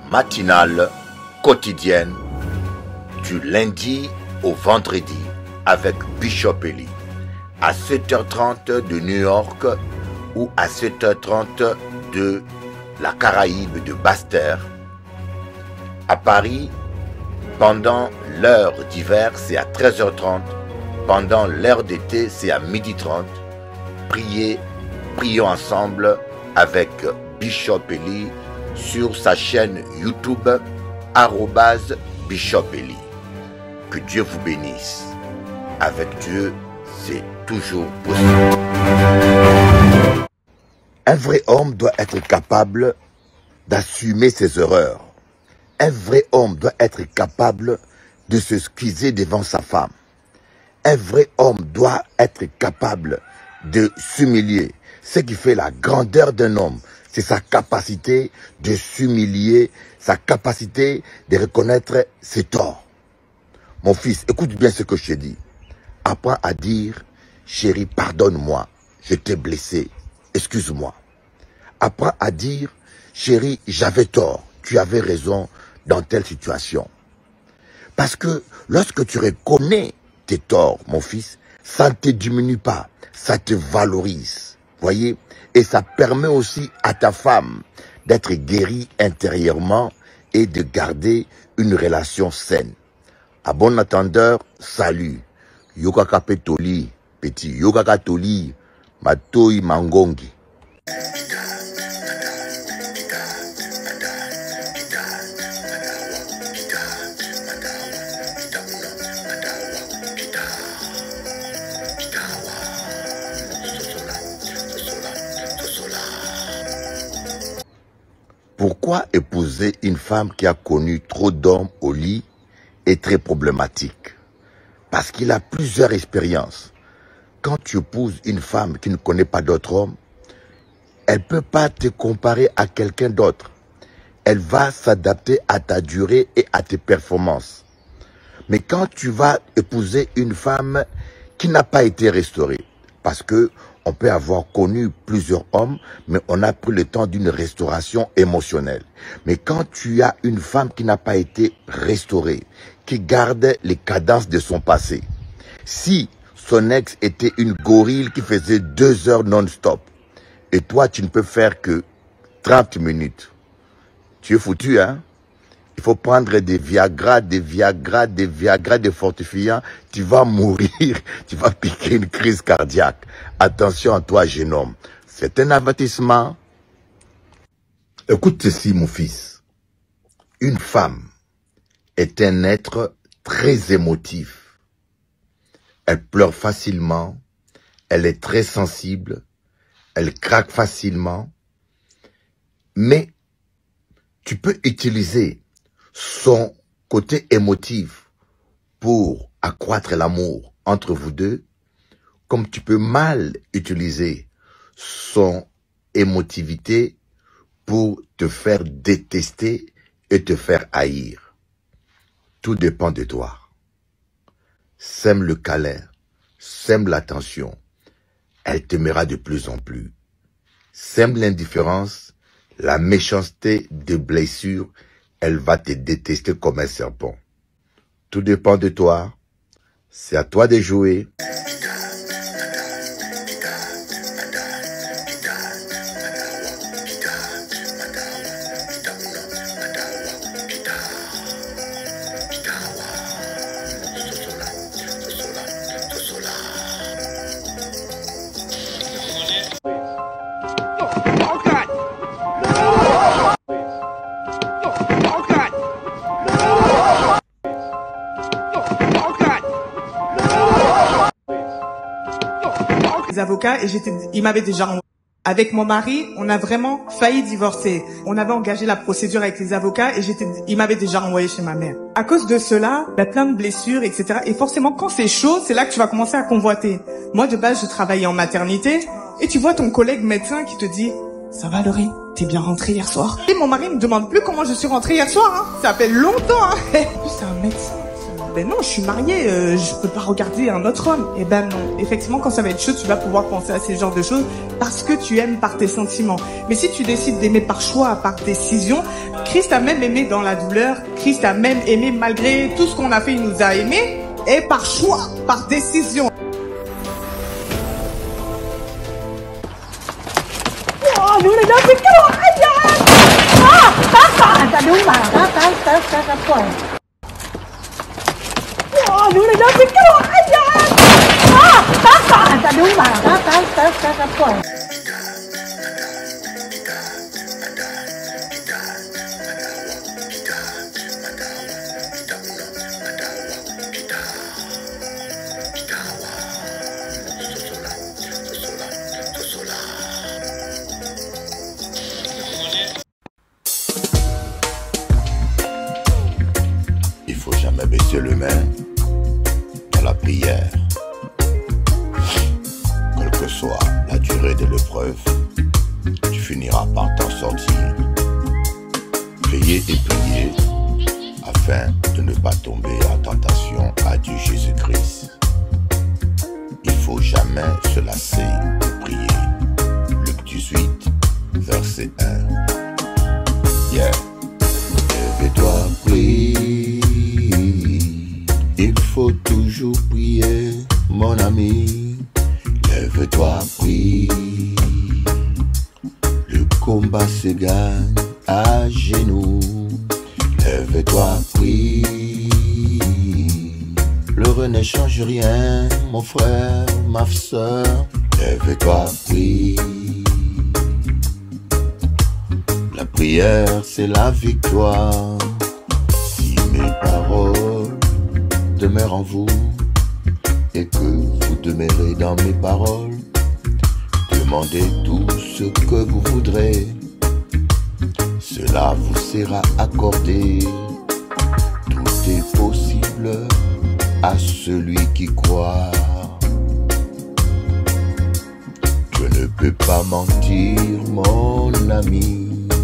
matinale quotidienne du lundi au vendredi avec Bishop Eli à 7h30 de New York ou à 7h30 de la Caraïbe de Basse-Terre. À Paris, pendant l'heure d'hiver, c'est à 13h30. Pendant l'heure d'été, c'est à 12h30. Prions ensemble avec Bishop Eli sur sa chaîne YouTube @Bishop Eli. Que Dieu vous bénisse. Avec Dieu, c'est toujours possible. Un vrai homme doit être capable d'assumer ses erreurs. Un vrai homme doit être capable de se squeezer devant sa femme. Un vrai homme doit être capable de s'humilier. Ce qui fait la grandeur d'un homme, c'est sa capacité de s'humilier, sa capacité de reconnaître ses torts. Mon fils, écoute bien ce que je te dis. Apprends à dire, chérie, pardonne-moi, je t'ai blessé, excuse-moi. Apprends à dire, chérie, j'avais tort, tu avais raison dans telle situation. Parce que lorsque tu reconnais tes torts, mon fils, ça ne te diminue pas, ça te valorise. Voyez? Et ça permet aussi à ta femme d'être guérie intérieurement et de garder une relation saine. À bon entendeur, salut. Yokaka petoli, petit. Yokaka toli, matoi mangongi. Pourquoi épouser une femme qui a connu trop d'hommes au lit est très problématique? Parce qu'il a plusieurs expériences. Quand tu épouses une femme qui ne connaît pas d'autres hommes, elle ne peut pas te comparer à quelqu'un d'autre. Elle va s'adapter à ta durée et à tes performances. Mais quand tu vas épouser une femme qui n'a pas été restaurée, parce que on peut avoir connu plusieurs hommes, mais on a pris le temps d'une restauration émotionnelle. Mais quand tu as une femme qui n'a pas été restaurée, qui garde les cadences de son passé, si son ex était une gorille qui faisait 2 heures non-stop, et toi tu ne peux faire que 30 minutes, tu es foutu, hein? Il faut prendre des Viagra, des fortifiants. Tu vas mourir, tu vas piquer une crise cardiaque. Attention à toi, jeune homme. C'est un avertissement. Écoute ceci, mon fils. Une femme est un être très émotif. Elle pleure facilement. Elle est très sensible. Elle craque facilement. Mais tu peux utiliser son côté émotif pour accroître l'amour entre vous deux, comme tu peux mal utiliser son émotivité pour te faire détester et te faire haïr. Tout dépend de toi. Sème le câlin, sème l'attention, elle t'aimera de plus en plus. Sème l'indifférence, la méchanceté des blessures, elle va te détester comme un serpent. Tout dépend de toi. C'est à toi de jouer. Avocats et il m'avait déjà envoyé. Avec mon mari, on a vraiment failli divorcer. On avait engagé la procédure avec les avocats et il m'avait déjà envoyé chez ma mère. À cause de cela, il y a plein de blessures, etc. Et forcément, quand c'est chaud, c'est là que tu vas commencer à convoiter. Moi, de base, je travaillais en maternité et tu vois ton collègue médecin qui te dit « Ça va, Laurie? T'es bien rentrée hier soir ?» Et mon mari me demande plus comment je suis rentrée hier soir. Hein. Ça fait longtemps. Hein. En plus, c'est un médecin. ben non, je suis mariée, je peux pas regarder un autre homme. Eh ben non. Effectivement, quand ça va être chaud, tu vas pouvoir penser à ces genres de choses parce que tu aimes par tes sentiments. Mais si tu décides d'aimer par choix, par décision, Christ a même aimé dans la douleur. Christ a même aimé malgré tout ce qu'on a fait, il nous a aimés. Et par choix, par décision. Il faut jamais baisser les mains dans la prière. Quelle que soit la durée de l'épreuve, tu finiras par t'en sortir. Veillez et priez afin de ne pas tomber en tentation, a dit Jésus-Christ. Il faut jamais se lasser de prier. Luc 18, verset 1. Yeah. Lève-toi, prie. Il faut toujours prier, mon ami. Lève-toi, prie. Le combat se gagne à genoux. Lève-toi, prie. L'heure ne change rien, mon frère, ma soeur. Lève-toi, prie. La prière, c'est la victoire. Si mes paroles demeurent en vous et que vous demeurez dans mes paroles, demandez tout ce que vous voudrez. Cela vous sera accordé. Tout est possible à celui qui croit. Je ne peux pas mentir, mon ami.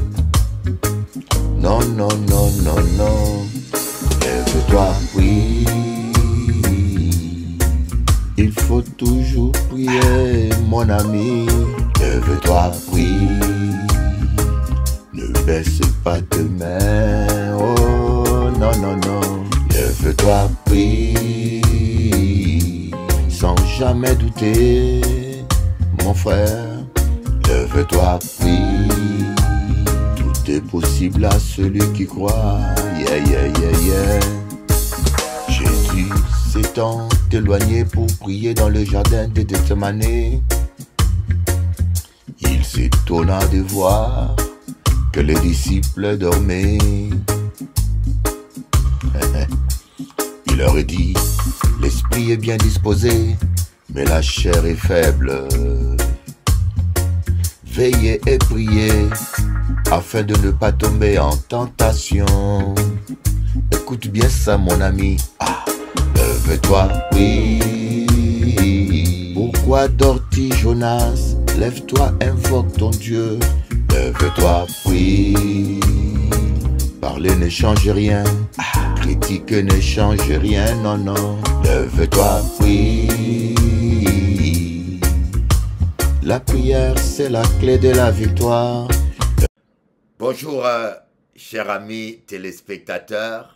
Non, non, non, non, non. Lève-toi, prie. Il faut toujours prier, mon ami. Lève-toi, prie. Ne baisse pas tes mains. Oh, non, non, non. Lève-toi, prie. Sans jamais douter, mon frère. Lève-toi, prie. Tout est possible à celui qui croit. Yeah, yeah, yeah, yeah. Jésus s'étant éloigné pour prier dans le jardin de Gethsemane. Il s'étonna de voir que les disciples dormaient. Il leur dit, l'esprit est bien disposé, mais la chair est faible. Veillez et priez, afin de ne pas tomber en tentation. Écoute bien ça, mon ami. Ah, lève-toi, prie. Pourquoi dors-tu, Jonas? Lève-toi, invoque ton Dieu. Lève-toi, prie. Parler ne change rien. Ah, critiquer ne change rien, non, non. Lève-toi, prie. La prière, c'est la clé de la victoire. Bonjour, chers amis téléspectateurs.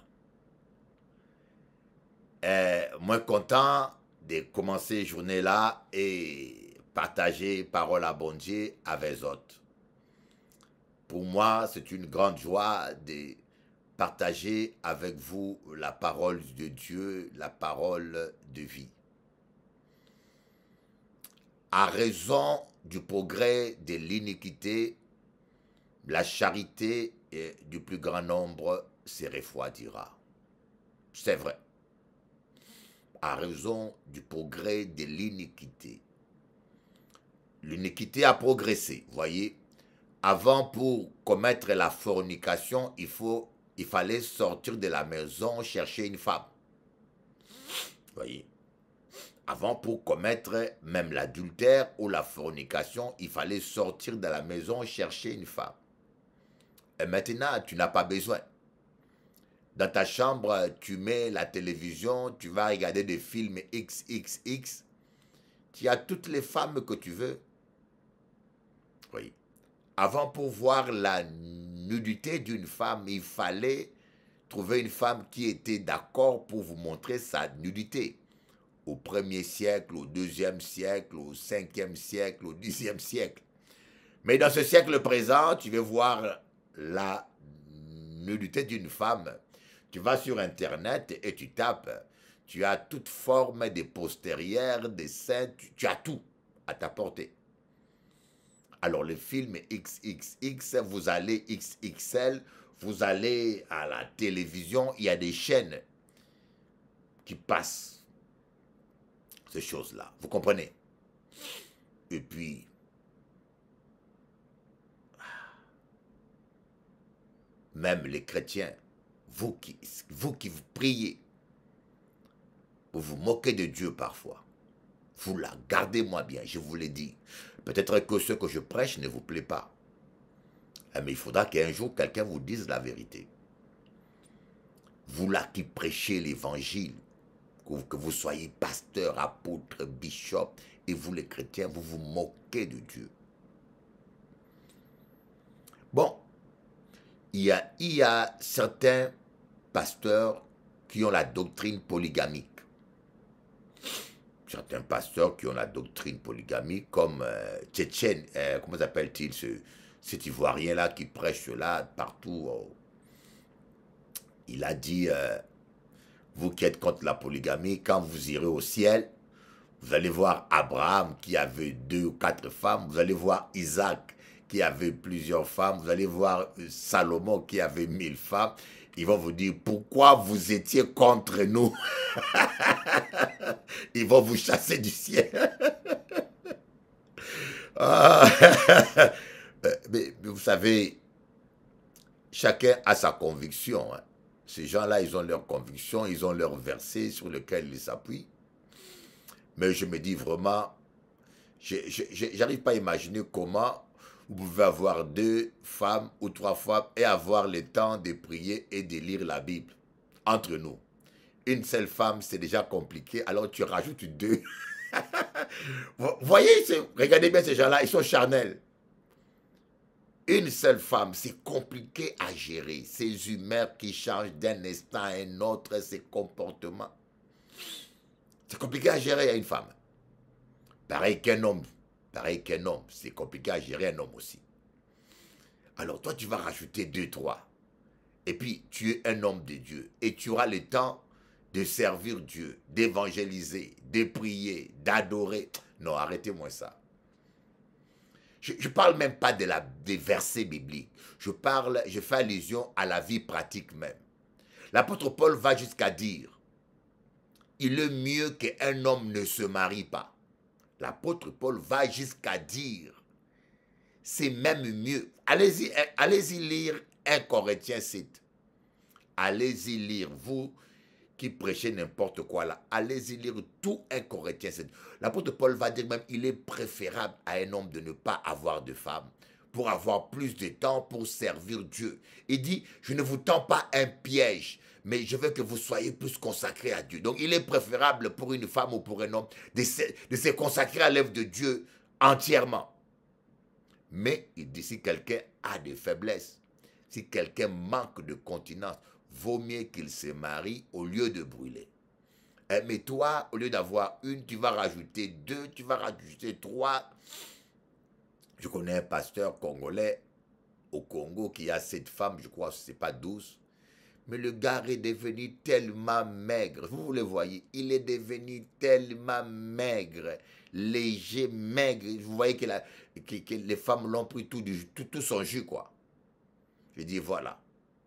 Moi, content de commencer cette journée-là et partager parole à bon Dieu avec les autres. Pour moi, c'est une grande joie de partager avec vous la parole de Dieu, la parole de vie. À raison du progrès de l'iniquité, la charité du plus grand nombre se refroidira. C'est vrai. À raison du progrès de l'iniquité. L'iniquité a progressé, voyez. Avant, pour commettre la fornication, il fallait sortir de la maison chercher une femme. Voyez. Avant, pour commettre même l'adultère ou la fornication, il fallait sortir de la maison chercher une femme. Et maintenant, tu n'as pas besoin. Dans ta chambre, tu mets la télévision, tu vas regarder des films XXX. Tu as toutes les femmes que tu veux. Oui. Avant, pour voir la nudité d'une femme, il fallait trouver une femme qui était d'accord pour vous montrer sa nudité. Au 1er siècle, au 2e siècle, au 5e siècle, au 10e siècle. Mais dans ce siècle présent, tu veux voir la nudité d'une femme. Tu vas sur Internet et tu tapes. Tu as toute forme des postérieurs, des seins, tu as tout à ta portée. Alors le film XXX, vous allez XXL, vous allez à la télévision, il y a des chaînes qui passent ces choses-là. Vous comprenez? Et puis, même les chrétiens, vous qui vous priez, vous vous moquez de Dieu parfois. Vous la gardez-moi bien, je vous l'ai dit. Peut-être que ce que je prêche ne vous plaît pas. Mais il faudra qu'un jour, quelqu'un vous dise la vérité. Vous là qui prêchez l'évangile, que vous soyez pasteur, apôtre, bishop, et vous les chrétiens, vous vous moquez de Dieu. Bon, il y a certains pasteurs qui ont la doctrine polygamique. Certains pasteurs qui ont la doctrine polygamique, comme Tchétchène, comment s'appelle-t-il, cet Ivoirien-là qui prêche cela partout. Il a dit, vous qui êtes contre la polygamie, quand vous irez au ciel, vous allez voir Abraham qui avait 2 ou 4 femmes, vous allez voir Isaac qui avait plusieurs femmes, vous allez voir Salomon qui avait 1000 femmes. Ils vont vous dire, pourquoi vous étiez contre nous? Ils vont vous chasser du ciel. Mais vous savez, chacun a sa conviction. Hein. Ces gens-là, ils ont leur conviction, ils ont leur verset sur lequel ils s'appuient. Mais je me dis vraiment, j'arrive pas à imaginer comment vous pouvez avoir 2 femmes ou 3 femmes et avoir le temps de prier et de lire la Bible. Entre nous. Une seule femme, c'est déjà compliqué, alors tu rajoutes 2. Vous voyez, regardez bien ces gens-là, ils sont charnels. Une seule femme, c'est compliqué à gérer. Ces humeurs qui changent d'un instant à un autre, ces comportements. C'est compliqué à gérer à une femme. Pareil qu'un homme. Pareil qu'un homme. C'est compliqué à gérer un homme aussi. Alors toi, tu vas rajouter 2, 3. Et puis, tu es un homme de Dieu. Et tu auras le temps de servir Dieu, d'évangéliser, de prier, d'adorer. Non, arrêtez-moi ça. Je ne parle même pas des versets bibliques. Je fais allusion à la vie pratique même. L'apôtre Paul va jusqu'à dire, il est mieux qu'un homme ne se marie pas. L'apôtre Paul va jusqu'à dire, c'est même mieux. Allez-y lire 1 Corinthiens 7. Allez-y lire, vous qui prêchez n'importe quoi là, allez-y lire tout 1 Corinthiens 7. L'apôtre Paul va dire même, il est préférable à un homme de ne pas avoir de femme pour avoir plus de temps pour servir Dieu. Il dit, je ne vous tends pas un piège, mais je veux que vous soyez plus consacrés à Dieu. Donc il est préférable pour une femme ou pour un homme de se consacrer à l'œuvre de Dieu entièrement. Mais il dit, si quelqu'un a des faiblesses, si quelqu'un manque de continence, vaut mieux qu'il se marie au lieu de brûler. Mais toi, au lieu d'avoir 1, tu vas rajouter 2, tu vas rajouter 3. Je connais un pasteur congolais au Congo qui a 7 femmes, je crois, ce n'est pas 12. Mais le gars est devenu tellement maigre. Vous le voyez, il est devenu tellement maigre, léger, maigre. Vous voyez que les femmes l'ont pris tout son jus, quoi. Je dis, voilà.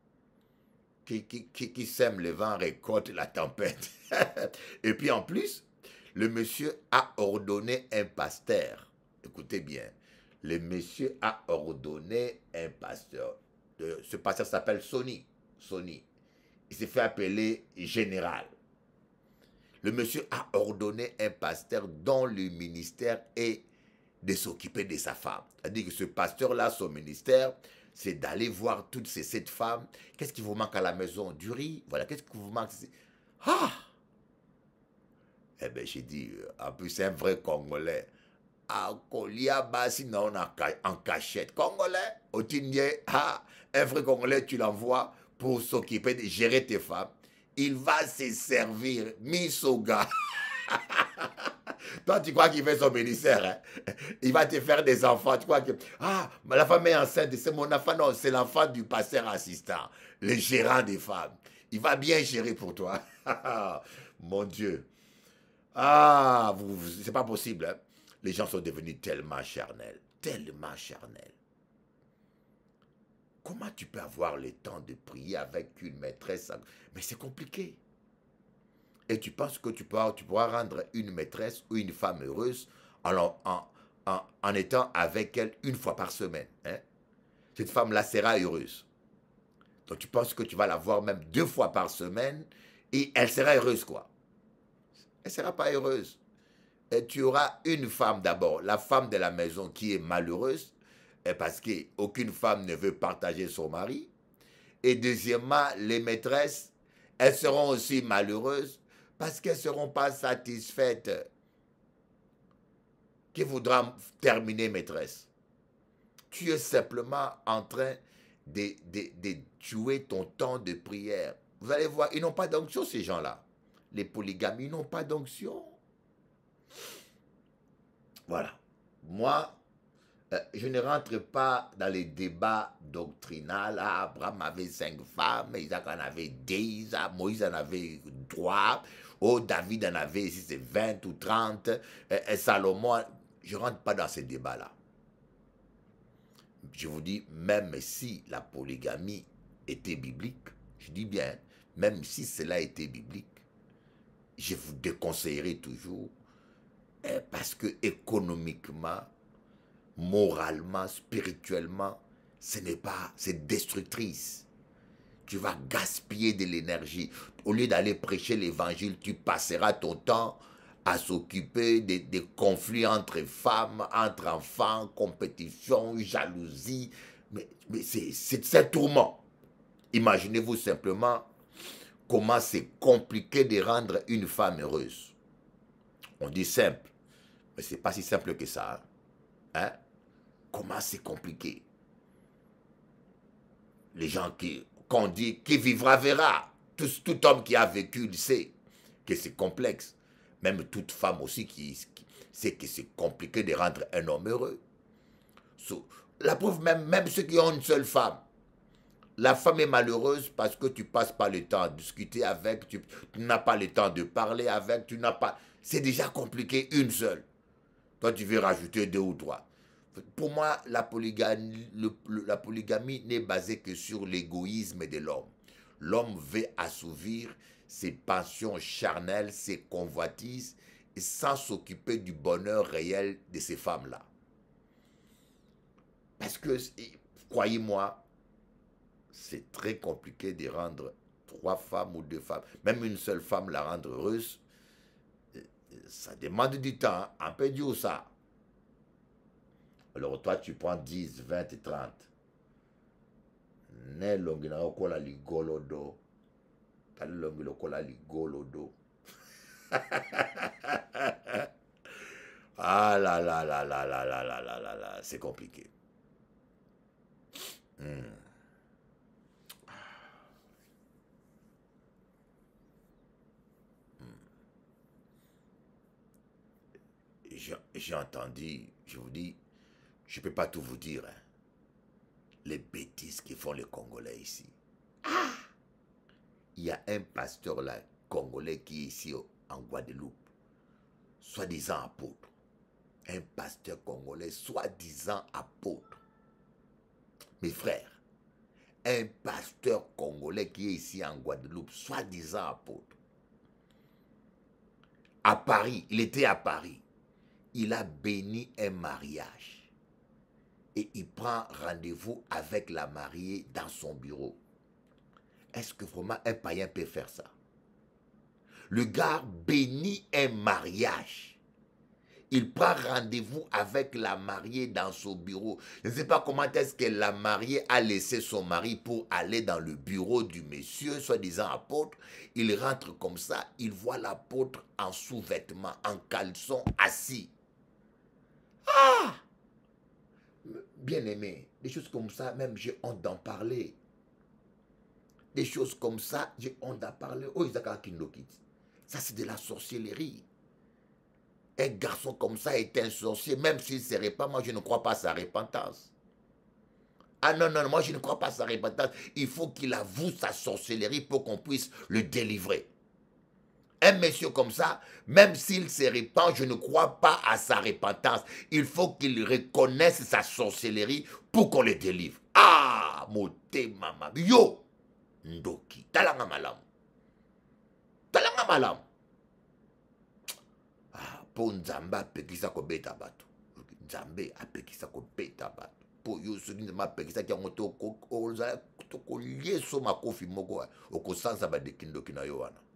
Qui sème le vent récolte la tempête. Et puis en plus, le monsieur a ordonné un pasteur. Écoutez bien, le monsieur a ordonné un pasteur. Ce pasteur s'appelle Sonny. Il s'est fait appeler général. Le monsieur a ordonné un pasteur dont le ministère est de s'occuper de sa femme. C'est-à-dire que ce pasteur-là, son ministère, c'est d'aller voir toutes ces 7 femmes. Qu'est-ce qui vous manque à la maison? Du riz. Voilà, qu'est-ce qui vous manque? Ah! Eh bien, j'ai dit, en plus, c'est un vrai Congolais. Ah, Koliaba, sinon en cachette. Congolais, au Tindie, ah, un vrai Congolais, tu l'envoies pour s'occuper de gérer tes femmes. Il va se servir, Misoga. Toi, tu crois qu'il fait son ministère, hein? Il va te faire des enfants. Tu crois que, ah, la femme est enceinte, c'est mon enfant. Non, c'est l'enfant du pasteur assistant, le gérant des femmes. Il va bien gérer pour toi. Mon Dieu. Ah, c'est pas possible. Hein? Les gens sont devenus tellement charnels. Tellement charnels. Comment tu peux avoir le temps de prier avec une maîtresse? Mais c'est compliqué. Et tu penses que tu pourras rendre une maîtresse ou une femme heureuse en étant avec elle une fois par semaine. Hein? Cette femme-là sera heureuse. Donc tu penses que tu vas la voir même 2 fois par semaine et elle sera heureuse quoi? Elle ne sera pas heureuse. Et tu auras une femme d'abord, la femme de la maison qui est malheureuse, parce qu'aucune femme ne veut partager son mari. Et deuxièmement, les maîtresses, elles seront aussi malheureuses parce qu'elles ne seront pas satisfaites. Qui voudra terminer maîtresse? Tu es simplement en train de tuer ton temps de prière. Vous allez voir, ils n'ont pas d'onction ces gens-là. Les polygames, ils n'ont pas d'onction. Voilà. Moi, je ne rentre pas dans les débats doctrinaux. Ah, Abraham avait 5 femmes, Isaac en avait 10, Moïse en avait 3, oh, David en avait, si c'est 20 ou 30, et Salomon. Je ne rentre pas dans ces débats-là. Je vous dis, même si la polygamie était biblique, je dis bien, même si cela était biblique, je vous déconseillerais toujours, parce que économiquement, moralement, spirituellement, ce n'est pas, c'est destructrice. Tu vas gaspiller de l'énergie. Au lieu d'aller prêcher l'évangile, tu passeras ton temps à s'occuper des conflits entre femmes, entre enfants, compétition, jalousie. Mais c'est un tourment. Imaginez-vous simplement comment c'est compliqué de rendre une femme heureuse. On dit simple, mais ce n'est pas si simple que ça. Hein? Comment c'est compliqué. Les gens qu'on dit qui vivra verra. Tout homme qui a vécu, il sait que c'est complexe. Même toute femme aussi qui sait que c'est compliqué de rendre un homme heureux. La preuve, même ceux qui ont une seule femme. La femme est malheureuse parce que tu passes pas le temps à discuter avec, tu n'as pas le temps de parler avec, tu n'as pas... C'est déjà compliqué une seule. Toi, tu veux rajouter 2 ou 3. Pour moi, la polygamie n'est basée que sur l'égoïsme de l'homme. L'homme veut assouvir ses passions charnelles, ses convoitises, et sans s'occuper du bonheur réel de ces femmes-là. Parce que, croyez-moi, c'est très compliqué de rendre 3 femmes ou 2 femmes, même une seule femme la rendre heureuse. Ça demande du temps, un peu dur ça. Alors toi, tu prends 10, 20 et 30. Ne longina okola ligolodo. Kali longina okola ligolodo. Ah là là là là là là là là là là. C'est compliqué. J'ai entendu, je vous dis, je ne peux pas tout vous dire, hein, les bêtises que font les Congolais ici. Ah! Il y a un pasteur là, Congolais, qui est ici en Guadeloupe, soi-disant apôtre. Un pasteur congolais, soi-disant apôtre. Mes frères, un pasteur congolais qui est ici en Guadeloupe, soi-disant apôtre. À Paris, il était à Paris. Il a béni un mariage. Et il prend rendez-vous avec la mariée dans son bureau. Est-ce que vraiment un païen peut faire ça? Le gars bénit un mariage. Il prend rendez-vous avec la mariée dans son bureau. Je ne sais pas comment est-ce que la mariée a laissé son mari pour aller dans le bureau du monsieur, soi-disant apôtre. Il rentre comme ça, il voit l'apôtre en sous-vêtements, en caleçon, assis. Ah! Bien aimé, des choses comme ça, même j'ai honte d'en parler. Des choses comme ça, j'ai honte d'en parler. Oh, ça c'est de la sorcellerie. Un garçon comme ça est un sorcier, même s'il ne se répand, moi je ne crois pas à sa repentance. Ah non, non, moi je ne crois pas à sa repentance. Il faut qu'il avoue sa sorcellerie pour qu'on puisse le délivrer. Un monsieur comme ça, même s'il se répand, je ne crois pas à sa repentance. Il faut qu'il reconnaisse sa sorcellerie pour qu'on le délivre. Ah, moté mama. Yo, ndoki, talanga malam. Talanga malam. Po nzambe apekisa kobeta bato. Nzambe apekisa kobeta bato. Po yo soki nzambe apekisa ki yango tokolie so makofi moko okosanza badekindoki na yo wana.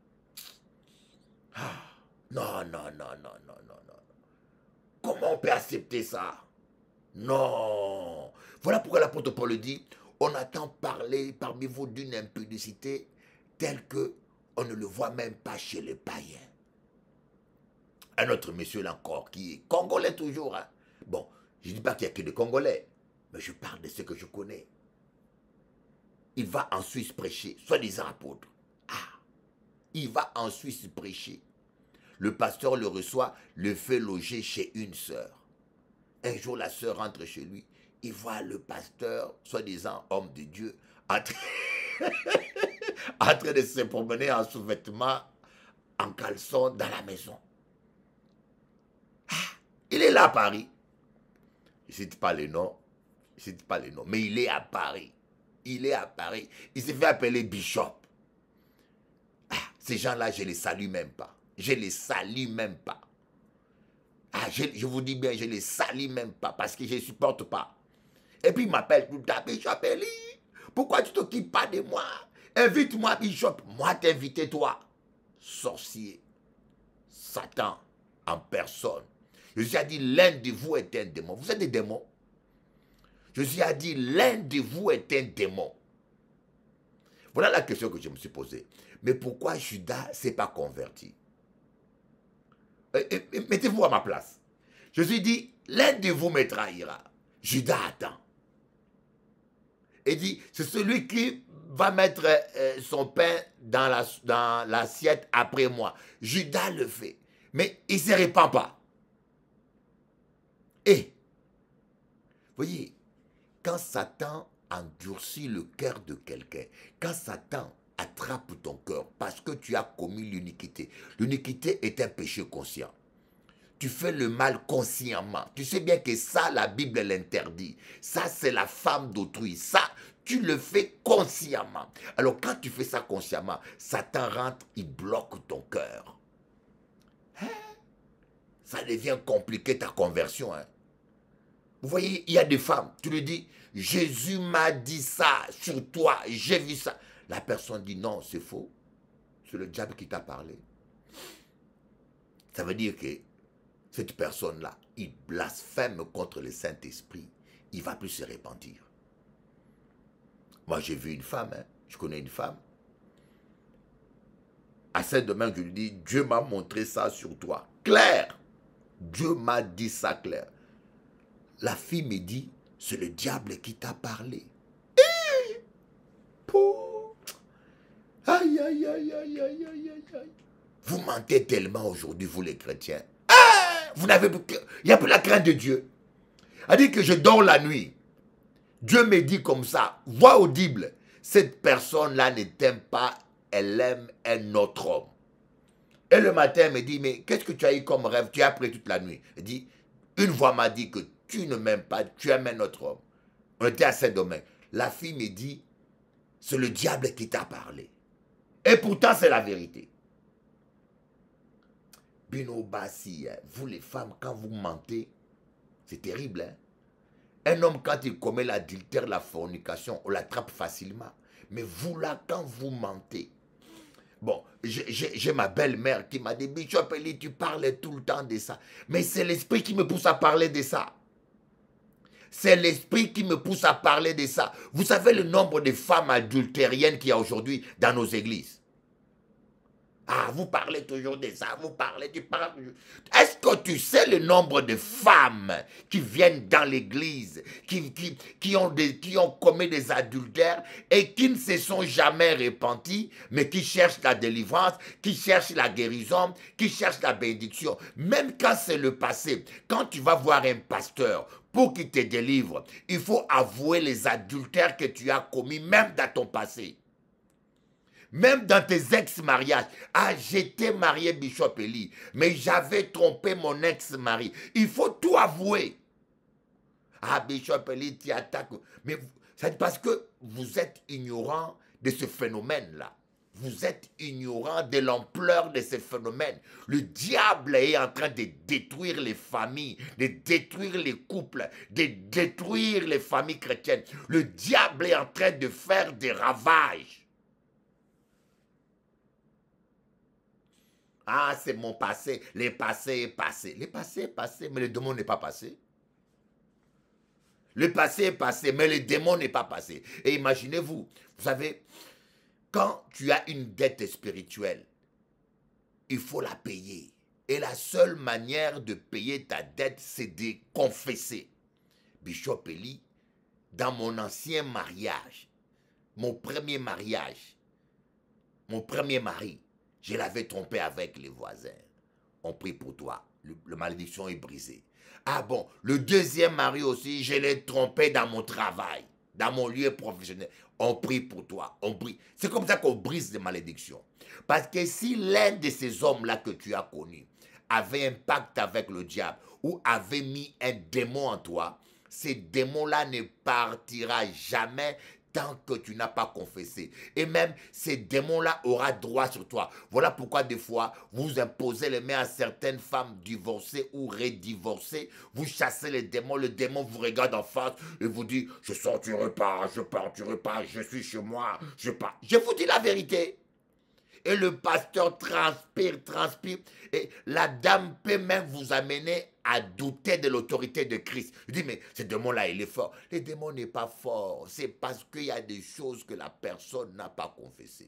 Non, non, non, non, non, non, non. Comment on peut accepter ça? Non. Voilà pourquoi l'apôtre Paul dit, on attend parler parmi vous d'une impudicité telle que on ne le voit même pas chez les païens. Un autre monsieur là encore, qui est congolais toujours. Hein. Bon, je ne dis pas qu'il n'y a que des Congolais, mais je parle de ce que je connais. Il va en Suisse prêcher, soi-disant apôtre. Ah, il va en Suisse prêcher. Le pasteur le reçoit, le fait loger chez une sœur. Un jour, la sœur rentre chez lui. Il voit le pasteur, soi-disant homme de Dieu, en train de se promener en sous-vêtements, en caleçon dans la maison. Il est là à Paris. Je ne cite pas les noms. Je ne cite pas les noms. Mais il est à Paris. Il est à Paris. Il s'est fait appeler Bishop. Ah, ces gens-là, je ne les salue même pas. Je ne les salue même pas. Ah, je vous dis bien, je ne les salue même pas parce que je ne supporte pas. Et puis il m'appelle tout le temps, Bishop Eli, pourquoi tu ne t'occupes pas de moi? Invite-moi, Bishop. Moi, t'inviter toi. Sorcier. Satan en personne. Jésus a dit, l'un de vous est un démon. Vous êtes des démons. Jésus a dit, l'un de vous est un démon. Voilà la question que je me suis posée. Mais pourquoi Judas ne s'est pas converti? Mettez-vous à ma place. Jésus dit, l'un de vous me trahira. Judas attend. Et dit, c'est celui qui va mettre son pain dans l'assiette après moi. Judas le fait. Mais il ne se répand pas. Et, voyez, quand Satan endurcit le cœur de quelqu'un, quand Satan attrape ton cœur parce que tu as commis l'iniquité, l'iniquité est un péché conscient. Tu fais le mal consciemment. Tu sais bien que ça, la Bible l'interdit. Ça, c'est la femme d'autrui. Ça, tu le fais consciemment. Alors, quand tu fais ça consciemment, Satan rentre, il bloque ton cœur. Hein? Ça devient compliqué ta conversion. Hein? Vous voyez, il y a des femmes, tu lui dis, Jésus m'a dit ça sur toi, j'ai vu ça. La personne dit non, c'est faux. C'est le diable qui t'a parlé. Ça veut dire que cette personne-là, il blasphème contre le Saint-Esprit. Il ne va plus se repentir. Moi, j'ai vu une femme, hein, je connais une femme. À cette demain, je lui dis, Dieu m'a montré ça sur toi. Clair. Dieu m'a dit ça clair. La fille me dit, c'est le diable qui t'a parlé. Aïe, aïe, aïe, aïe, aïe, aïe, aïe. Vous mentez tellement aujourd'hui, vous les chrétiens. Vous n'avez plus... Il n'y a plus la crainte de Dieu. Elle dit que je dors la nuit. Dieu me dit comme ça, voix audible, cette personne-là ne t'aime pas, elle aime un autre homme. Et le matin, elle me dit, mais qu'est-ce que tu as eu comme rêve? Tu as pris toute la nuit. Elle dit, une voix m'a dit que tu ne m'aimes pas, tu aimes un autre homme. On était à Saint-Domingue. La fille me dit, c'est le diable qui t'a parlé. Et pourtant, c'est la vérité. Bino Bassi, vous les femmes, quand vous mentez, c'est terrible. Hein? Un homme, quand il commet l'adultère, la fornication, on l'attrape facilement. Mais vous là, quand vous mentez, Bon, j'ai ma belle-mère qui m'a dit, Bishop Eli, tu parles tout le temps de ça. Mais c'est l'esprit qui me pousse à parler de ça. C'est l'esprit qui me pousse à parler de ça. Vous savez le nombre de femmes adultériennes qu'il y a aujourd'hui dans nos églises? Ah, vous parlez toujours de ça, vous parlez, tu parles. Est-ce que tu sais le nombre de femmes qui viennent dans l'église, qui ont commis des adultères et qui ne se sont jamais repenties, mais qui cherchent la délivrance, qui cherchent la guérison, qui cherchent la bénédiction. Même quand c'est le passé, quand tu vas voir un pasteur pour qu'il te délivre, il faut avouer les adultères que tu as commis même dans ton passé. Même dans tes ex-mariages. Ah, j'étais marié, Bishop Eli, mais j'avais trompé mon ex-mari. Il faut tout avouer. Ah, Bishop Eli, tu attaques. Mais c'est parce que vous êtes ignorant de ce phénomène-là. Vous êtes ignorant de l'ampleur de ce phénomène. Le diable est en train de détruire les familles, de détruire les couples, de détruire les familles chrétiennes. Le diable est en train de faire des ravages. Ah, c'est mon passé. Le passé est passé. Le passé est passé, mais le démon n'est pas passé. Le passé est passé, mais le démon n'est pas passé. Et imaginez-vous, vous savez, quand tu as une dette spirituelle, il faut la payer. Et la seule manière de payer ta dette, c'est de confesser. Bishop Eli, dans mon ancien mariage, mon premier mariage, mon premier mari, je l'avais trompé avec les voisins. On prie pour toi. La malédiction est brisée. Ah bon, le deuxième mari aussi, je l'ai trompé dans mon travail, dans mon lieu professionnel. On prie pour toi. On prie. C'est comme ça qu'on brise les malédictions. Parce que si l'un de ces hommes-là que tu as connus avait un pacte avec le diable ou avait mis un démon en toi, ce démon-là ne partira jamais tant que tu n'as pas confessé. Et même ces démons-là aura droit sur toi. Voilà pourquoi des fois, vous imposez les mains à certaines femmes divorcées ou redivorcées. Vous chassez les démons, le démon vous regarde en face et vous dit, je sortirai pas, je partirai pas, je suis chez moi, je pars. Je vous dis la vérité. Et le pasteur transpire. Et la dame peut même vous amener à douter de l'autorité de Christ. Je dis, mais ce démon-là, il est fort. Le démon n'est pas fort. C'est parce qu'il y a des choses que la personne n'a pas confessées.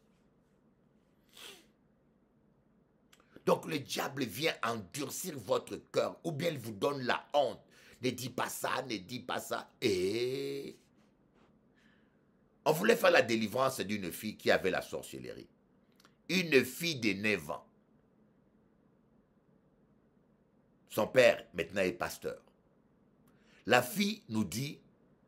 Donc le diable vient endurcir votre cœur. Ou bien il vous donne la honte. Ne dis pas ça, ne dis pas ça. Et on voulait faire la délivrance d'une fille qui avait la sorcellerie. Une fille de 9 ans. Son père, maintenant, est pasteur. La fille nous dit,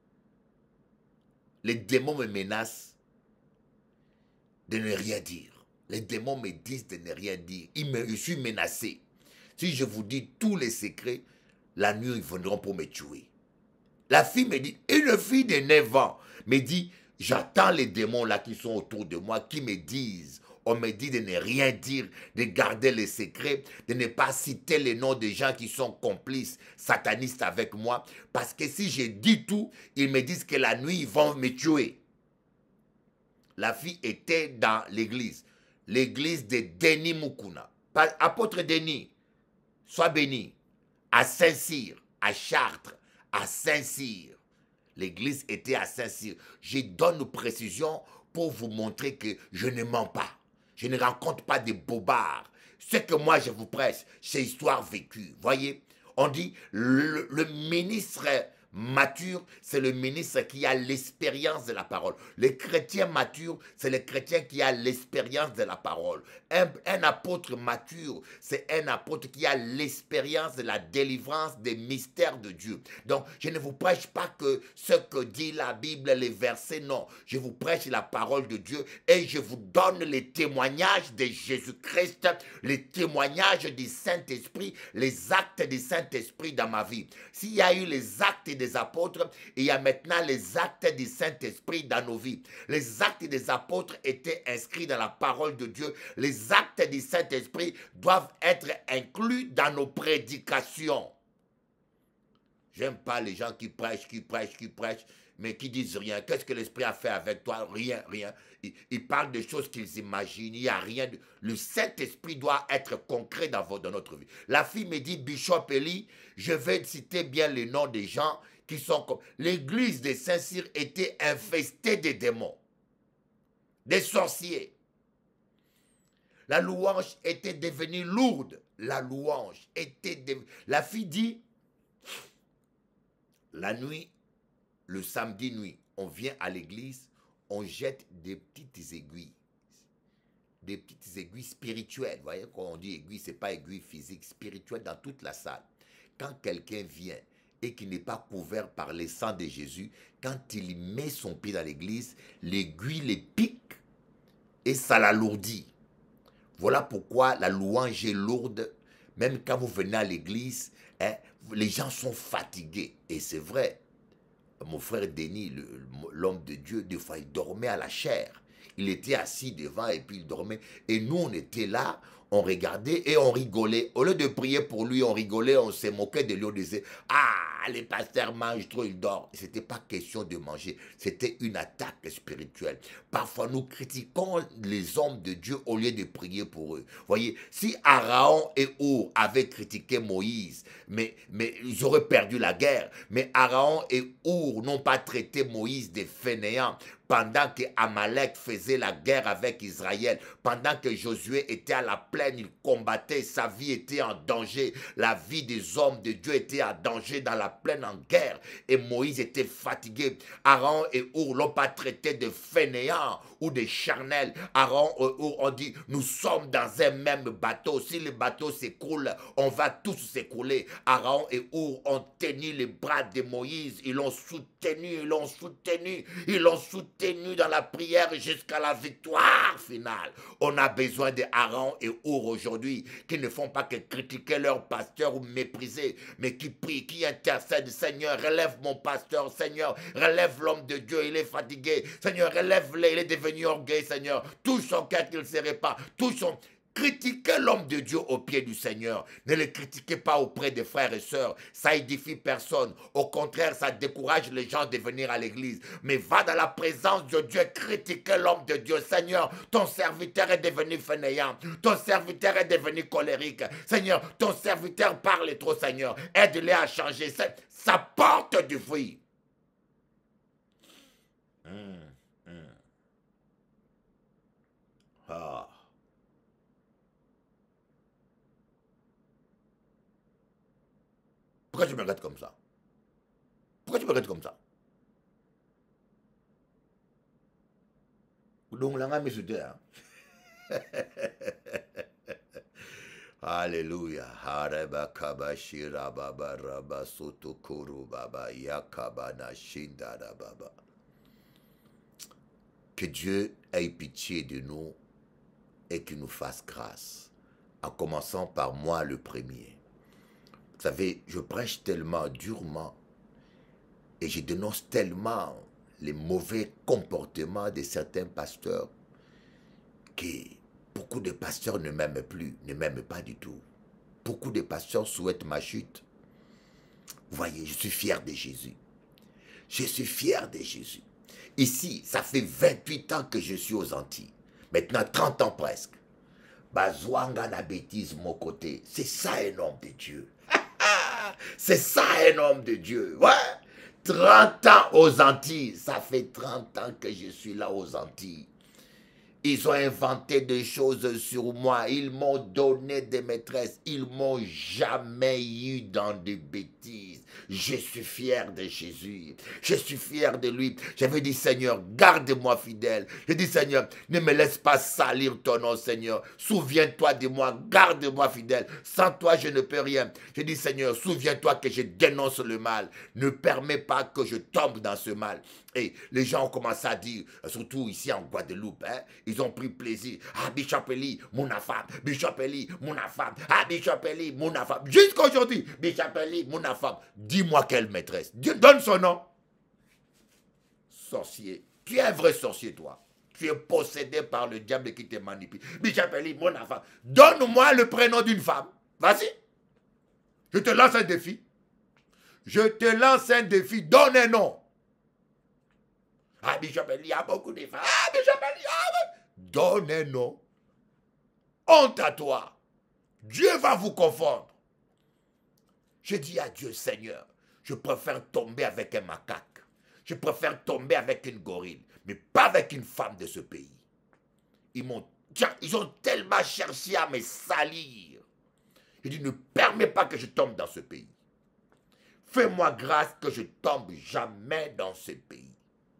les démons me menacent de ne rien dire. Les démons me disent de ne rien dire. Je suis menacé. Si je vous dis tous les secrets, la nuit, ils viendront pour me tuer. La fille me dit, une fille de 9 ans me dit, j'attends les démons là qui sont autour de moi, qui me disent, on me dit de ne rien dire, de garder les secrets, de ne pas citer les noms des gens qui sont complices, satanistes avec moi. Parce que si je dis tout, ils me disent que la nuit, ils vont me tuer. La fille était dans l'église. L'église de Denis Mukuna. Apôtre Denis, sois béni. À Saint-Cyr, à Chartres, à Saint-Cyr. L'église était à Saint-Cyr. Je donne une précision pour vous montrer que je ne mens pas. Je ne rencontre pas des bobards. Ce que moi je vous prêche, c'est histoire vécue. Voyez, on dit le ministre mature, c'est le ministre qui a l'expérience de la parole. Le chrétien mature, c'est le chrétien qui a l'expérience de la parole. Un apôtre mature, c'est un apôtre qui a l'expérience de la délivrance des mystères de Dieu. Donc, je ne vous prêche pas que ce que dit la Bible, les versets, non. Je vous prêche la parole de Dieu et je vous donne les témoignages de Jésus-Christ, les témoignages du Saint-Esprit, les actes du Saint-Esprit dans ma vie. S'il y a eu les actes des apôtres, il y a maintenant les actes du Saint-Esprit dans nos vies. Les actes des apôtres étaient inscrits dans la parole de Dieu. Les actes du Saint-Esprit doivent être inclus dans nos prédications. J'aime pas les gens qui prêchent, mais qui disent rien. Qu'est-ce que l'Esprit a fait avec toi? Rien, rien. Ils parlent de choses qu'ils imaginent. Il n'y a rien. Le Saint-Esprit doit être concret dans notre vie. La fille me dit, Bishop Eli, je vais citer bien les noms des gens qui sont comme... L'église de Saint-Cyr était infestée de démons, des sorciers. La louange était devenue lourde. La louange était devenue... La fille dit, la nuit, le samedi nuit, on vient à l'église, on jette des petites aiguilles. Des petites aiguilles spirituelles. Vous voyez, quand on dit aiguille, ce n'est pas aiguille physique, spirituelle dans toute la salle. Quand quelqu'un vient et qui n'est pas couvert par le sang de Jésus, quand il met son pied dans l'église, l'aiguille les pique et ça l'alourdit. Voilà pourquoi la louange est lourde. Même quand vous venez à l'église, hein, les gens sont fatigués. Et c'est vrai. Mon frère Denis, l'homme de Dieu, des fois, il dormait à la chair. Il était assis devant et puis il dormait. Et nous, on était là, on regardait et on rigolait. Au lieu de prier pour lui, on rigolait, on se moquait de lui, on disait « Ah, les pasteurs mangent trop, ils dorment. » Ce n'était pas question de manger, c'était une attaque spirituelle. Parfois, nous critiquons les hommes de Dieu au lieu de prier pour eux. Voyez, si Aaron et Our avaient critiqué Moïse, mais ils auraient perdu la guerre. Mais Aaron et Our n'ont pas traité Moïse de fainéant. Pendant que Amalek faisait la guerre avec Israël, pendant que Josué était à la plaine, il combattait, sa vie était en danger, la vie des hommes de Dieu était en danger dans la plaine en guerre, et Moïse était fatigué. Aaron et Our l'ont pas traité de fainéants ou de charnels. Aaron et Our ont dit, nous sommes dans un même bateau, si le bateau s'écoule, on va tous s'écouler. Aaron et Our ont tenu les bras de Moïse, ils l'ont soutenu, ils l'ont soutenu, ils l'ont soutenu dans la prière jusqu'à la victoire finale. On a besoin de Aaron et Our aujourd'hui, qui ne font pas que critiquer leur pasteur ou mépriser, mais qui prient, qui intercèdent. Seigneur, relève mon pasteur. Seigneur, relève l'homme de Dieu, il est fatigué. Seigneur, relève-le, il est devenu orgueil. Seigneur, touche son cœur qu'il ne serait pas. Touche son... Critiquez l'homme de Dieu au pied du Seigneur. Ne le critiquez pas auprès des frères et sœurs. Ça édifie personne. Au contraire, ça décourage les gens de venir à l'église. Mais va dans la présence de Dieu, critiquez l'homme de Dieu. Seigneur, ton serviteur est devenu fainéant. Ton serviteur est devenu colérique. Seigneur, ton serviteur parle trop, Seigneur. Aide-les à changer. Ça porte du fruit. Ah. Pourquoi tu me regardes comme ça? Pourquoi tu me regardes comme ça? Donc, là, me soutient. Alléluia. Que Dieu ait pitié de nous et qu'il nous fasse grâce, en commençant par moi le premier. Vous savez, je prêche tellement durement et je dénonce tellement les mauvais comportements de certains pasteurs que beaucoup de pasteurs ne m'aiment plus, ne m'aiment pas du tout. Beaucoup de pasteurs souhaitent ma chute. Vous voyez, je suis fier de Jésus. Je suis fier de Jésus. Ici, ça fait 28 ans que je suis aux Antilles. Maintenant, 30 ans presque. Bazouanga na bêtise mon côté. C'est ça un homme de Dieu. C'est ça un homme de Dieu. Ouais. 30 ans aux Antilles. Ça fait 30 ans que je suis là aux Antilles. Ils ont inventé des choses sur moi. Ils m'ont donné des maîtresses. Ils m'ont jamais eu dans des bêtises. Je suis fier de Jésus. Je suis fier de lui. J'avais dit, Seigneur, garde-moi fidèle. Je dis, Seigneur, ne me laisse pas salir ton nom, Seigneur. Souviens-toi de moi. Garde-moi fidèle. Sans toi, je ne peux rien. Je dis, Seigneur, souviens-toi que je dénonce le mal. Ne permets pas que je tombe dans ce mal. Et les gens ont commencé à dire, surtout ici en Guadeloupe, hein, ils ont pris plaisir. Ah, Bishop Eli, mon affaire. Bishop Eli, mon affaire. Ah, Bishop Eli, mon affaire. Jusqu'à aujourd'hui, Bishop Eli, mon affaire. Dis-moi quelle maîtresse. Dieu donne son nom. Sorcier. Tu es un vrai sorcier, toi. Tu es possédé par le diable qui te manipule. Bishop Eli, mon affaire. Donne-moi le prénom d'une femme. Vas-y. Je te lance un défi. Je te lance un défi. Donne un nom. Ah, Bishop Eli, il y a beaucoup de femmes. Ah, Bishop Eli, donne un nom. Honte à toi. Dieu va vous confondre. Je dis à Dieu, Seigneur, je préfère tomber avec un macaque. Je préfère tomber avec une gorille, mais pas avec une femme de ce pays. Ils ont tellement cherché à me salir. Je dis, ne permets pas que je tombe dans ce pays. Fais-moi grâce que je tombe jamais dans ce pays.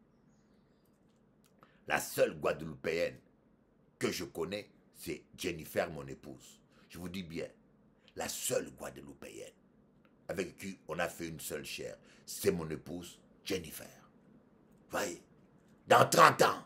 La seule Guadeloupéenne que je connais, c'est Jennifer, mon épouse. Je vous dis bien, la seule Guadeloupéenne avec qui on a fait une seule chair, c'est mon épouse Jennifer. Voyez, dans 30 ans,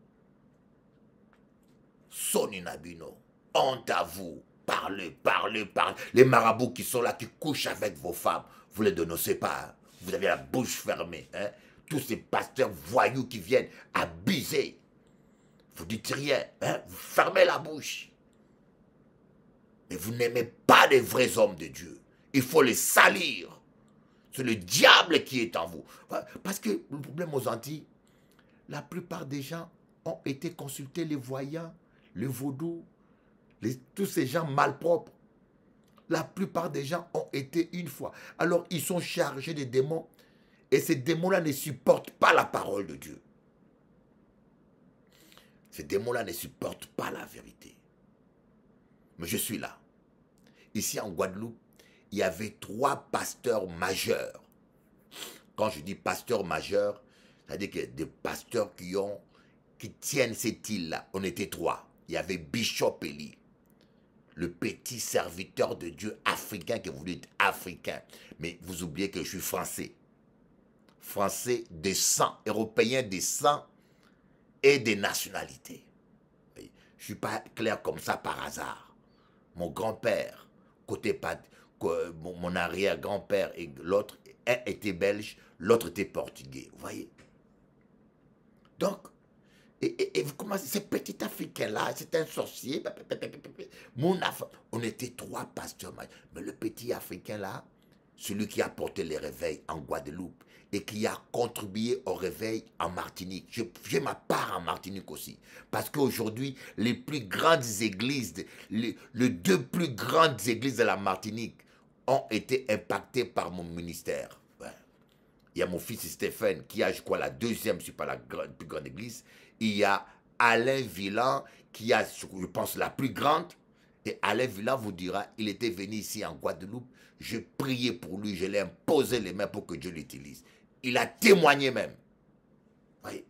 Sonny Nabino, honte à vous, parlez. Les marabouts qui sont là, qui couchent avec vos femmes, vous ne les dénoncez pas, hein? Vous avez la bouche fermée. Hein? Tous ces pasteurs voyous qui viennent abuser, vous dites rien, hein? Vous fermez la bouche. Et vous n'aimez pas les vrais hommes de Dieu. Il faut les salir. C'est le diable qui est en vous. Parce que le problème aux Antilles, la plupart des gens ont été consultés, les voyants, le vaudou, tous ces gens malpropres. La plupart des gens ont été une fois. Alors ils sont chargés de démons et ces démons-là ne supportent pas la parole de Dieu. Ces démons-là ne supportent pas la vérité. Mais je suis là. Ici en Guadeloupe, il y avait 3 pasteurs majeurs. Quand je dis pasteurs majeurs, c'est-à-dire que des pasteurs qui tiennent cette île-là. On était 3. Il y avait Bishop Eli, le petit serviteur de Dieu africain, que vous dites africain. Mais vous oubliez que je suis français. Français de sang, européen de sang et des nationalités. Je ne suis pas clair comme ça par hasard. Mon grand-père, mon arrière-grand-père et l'autre, un était belge, l'autre était portugais. Vous voyez? Donc, et vous commencez, ce petit Africain-là, c'est un sorcier. On était 3 pasteurs. Mais le petit Africain-là, celui qui a porté les réveils en Guadeloupe et qui a contribué au réveil en Martinique. J'ai ma part en Martinique aussi. Parce qu'aujourd'hui, les plus grandes églises, les 2 plus grandes églises de la Martinique ont été impactées par mon ministère. Ouais. Il y a mon fils Stéphane qui a, je crois, la 2e, c'est pas la plus grande église. Il y a Alain Villan qui a, je pense, la plus grande. Et Alain Villan vous dira, il était venu ici en Guadeloupe, je priais pour lui, je l'ai imposé les mains pour que Dieu l'utilise. Il a témoigné même. Voyez.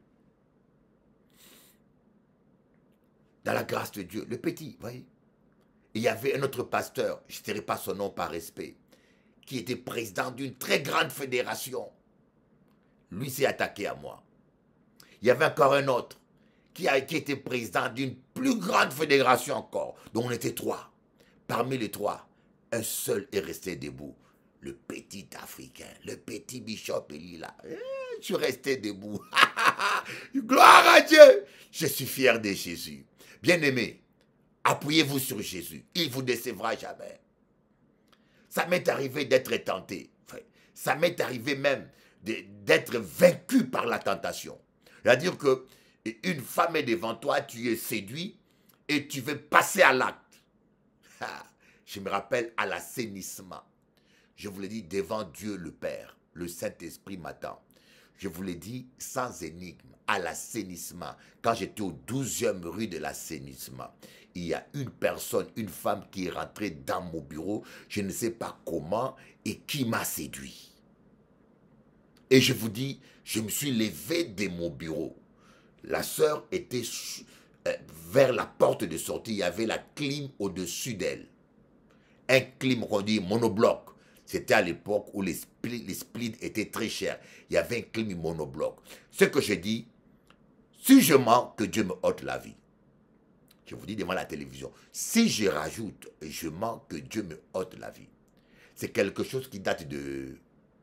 Dans la grâce de Dieu, le petit, voyez. Il y avait un autre pasteur, je ne dirai pas son nom par respect, qui était président d'une très grande fédération. Lui s'est attaqué à moi. Il y avait encore un autre qui était président d'une plus grande fédération encore. Donc on était 3. Parmi les 3, un seul est resté debout. Le petit Africain, le petit Bishop Eli là. Je suis resté debout. Gloire à Dieu. Je suis fier de Jésus. Bien-aimé, appuyez-vous sur Jésus. Il ne vous décevra jamais. Ça m'est arrivé d'être tenté. Ça m'est arrivé même d'être vaincu par la tentation. C'est-à-dire que une femme est devant toi, tu es séduit et tu veux passer à l'acte. Je me rappelle à l'assainissement. Je vous l'ai dit devant Dieu le Père, le Saint-Esprit m'attend. Je vous l'ai dit sans énigme, à l'assainissement. Quand j'étais au 12e rue de l'assainissement, il y a une personne, une femme qui est rentrée dans mon bureau, je ne sais pas comment, et qui m'a séduit. Et je vous dis, je me suis levé de mon bureau. La sœur était vers la porte de sortie, il y avait la clim au-dessus d'elle. Un clim qu'on dit monobloc. C'était à l'époque où les splits étaient très chers. Il y avait un clim monobloc. Ce que je dis, si je mens, que Dieu me ôte la vie. Je vous dis devant la télévision, si je rajoute, je mens, que Dieu me ôte la vie. C'est quelque chose qui date de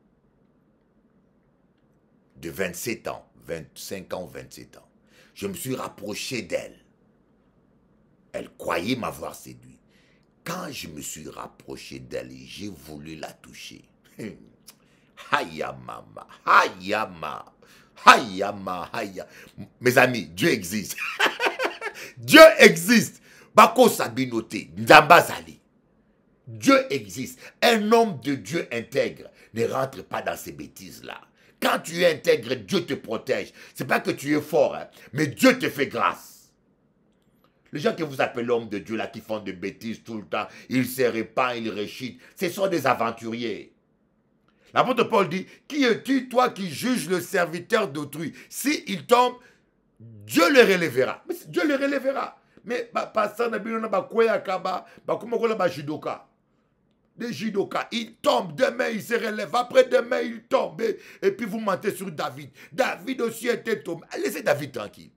27 ans, 25 ans, 27 ans. Je me suis rapproché d'elle. Elle croyait m'avoir séduit. Quand je me suis rapproché d'elle, j'ai voulu la toucher. Hayama, hayama. Aïe, aïe. Mes amis, Dieu existe. Dieu existe. Bako Sabinote, Ndambazali. Dieu existe. Un homme de Dieu intègre ne rentre pas dans ces bêtises-là. Quand tu es intègre, Dieu te protège. C'est pas que tu es fort, hein, mais Dieu te fait grâce. Les gens que vous appelez hommes de Dieu, là, qui font des bêtises tout le temps, ils se répandent, ils réchitent, ce sont des aventuriers. L'apôtre Paul dit, qui es-tu, toi qui juges le serviteur d'autrui? Si il tombe, Dieu le relèvera. Mais Dieu le relèvera. Mais pasteur Nabino Bakwea Kaba, Bakumokola Judoka. Des judokas, il tombe, demain il se relève, après demain il tombe. Et puis vous mentez sur David. David aussi était tombé. Laissez David tranquille.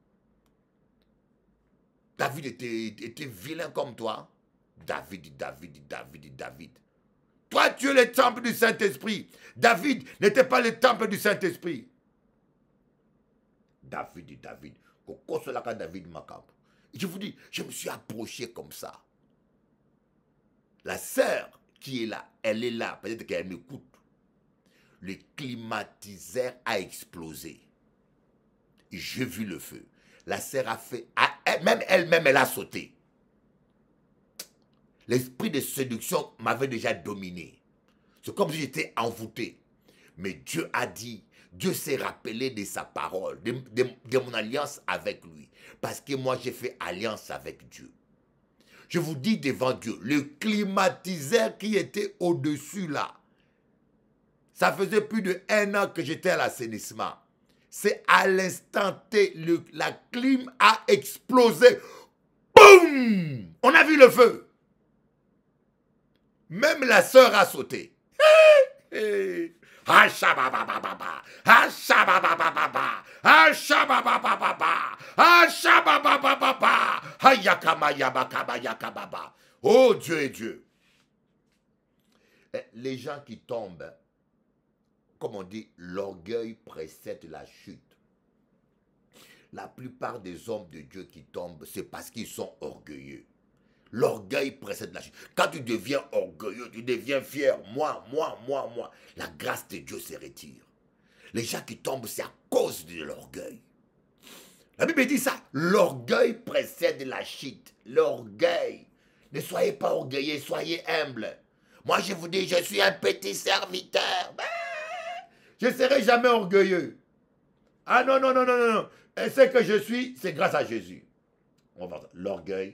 David était vilain comme toi. David. Toi, tu es le temple du Saint-Esprit. David n'était pas le temple du Saint-Esprit. David. David Macab. Je vous dis, je me suis approché comme ça. La sœur qui est là, elle est là, peut-être qu'elle m'écoute. Le climatiseur a explosé. J'ai vu le feu. La sœur a fait, même elle-même, elle a sauté. L'esprit de séduction m'avait déjà dominé. C'est comme si j'étais envoûté. Mais Dieu a dit, Dieu s'est rappelé de sa parole, de mon alliance avec lui. Parce que moi, j'ai fait alliance avec Dieu. Je vous dis devant Dieu, le climatiseur qui était au-dessus là, ça faisait plus de 1 an que j'étais à l'assainissement. C'est à l'instant T, la clim a explosé. Boum! On a vu le feu. Même la sœur a sauté. Ashababababa, ashababababa, ashababababa, ashababababa, hayakamayabakabayakababa. Oh Dieu est Dieu. Les gens qui tombent, comme on dit, l'orgueil précède la chute. La plupart des hommes de Dieu qui tombent, c'est parce qu'ils sont orgueilleux. L'orgueil précède la chute. Quand tu deviens orgueilleux, tu deviens fier. Moi. La grâce de Dieu se retire. Les gens qui tombent, c'est à cause de l'orgueil. La Bible dit ça. L'orgueil précède la chute. L'orgueil. Ne soyez pas orgueilleux, soyez humbles. Moi, je vous dis, je suis un petit serviteur. Je ne serai jamais orgueilleux. Ah non. Et ce que je suis, c'est grâce à Jésus. On va voir l'orgueil.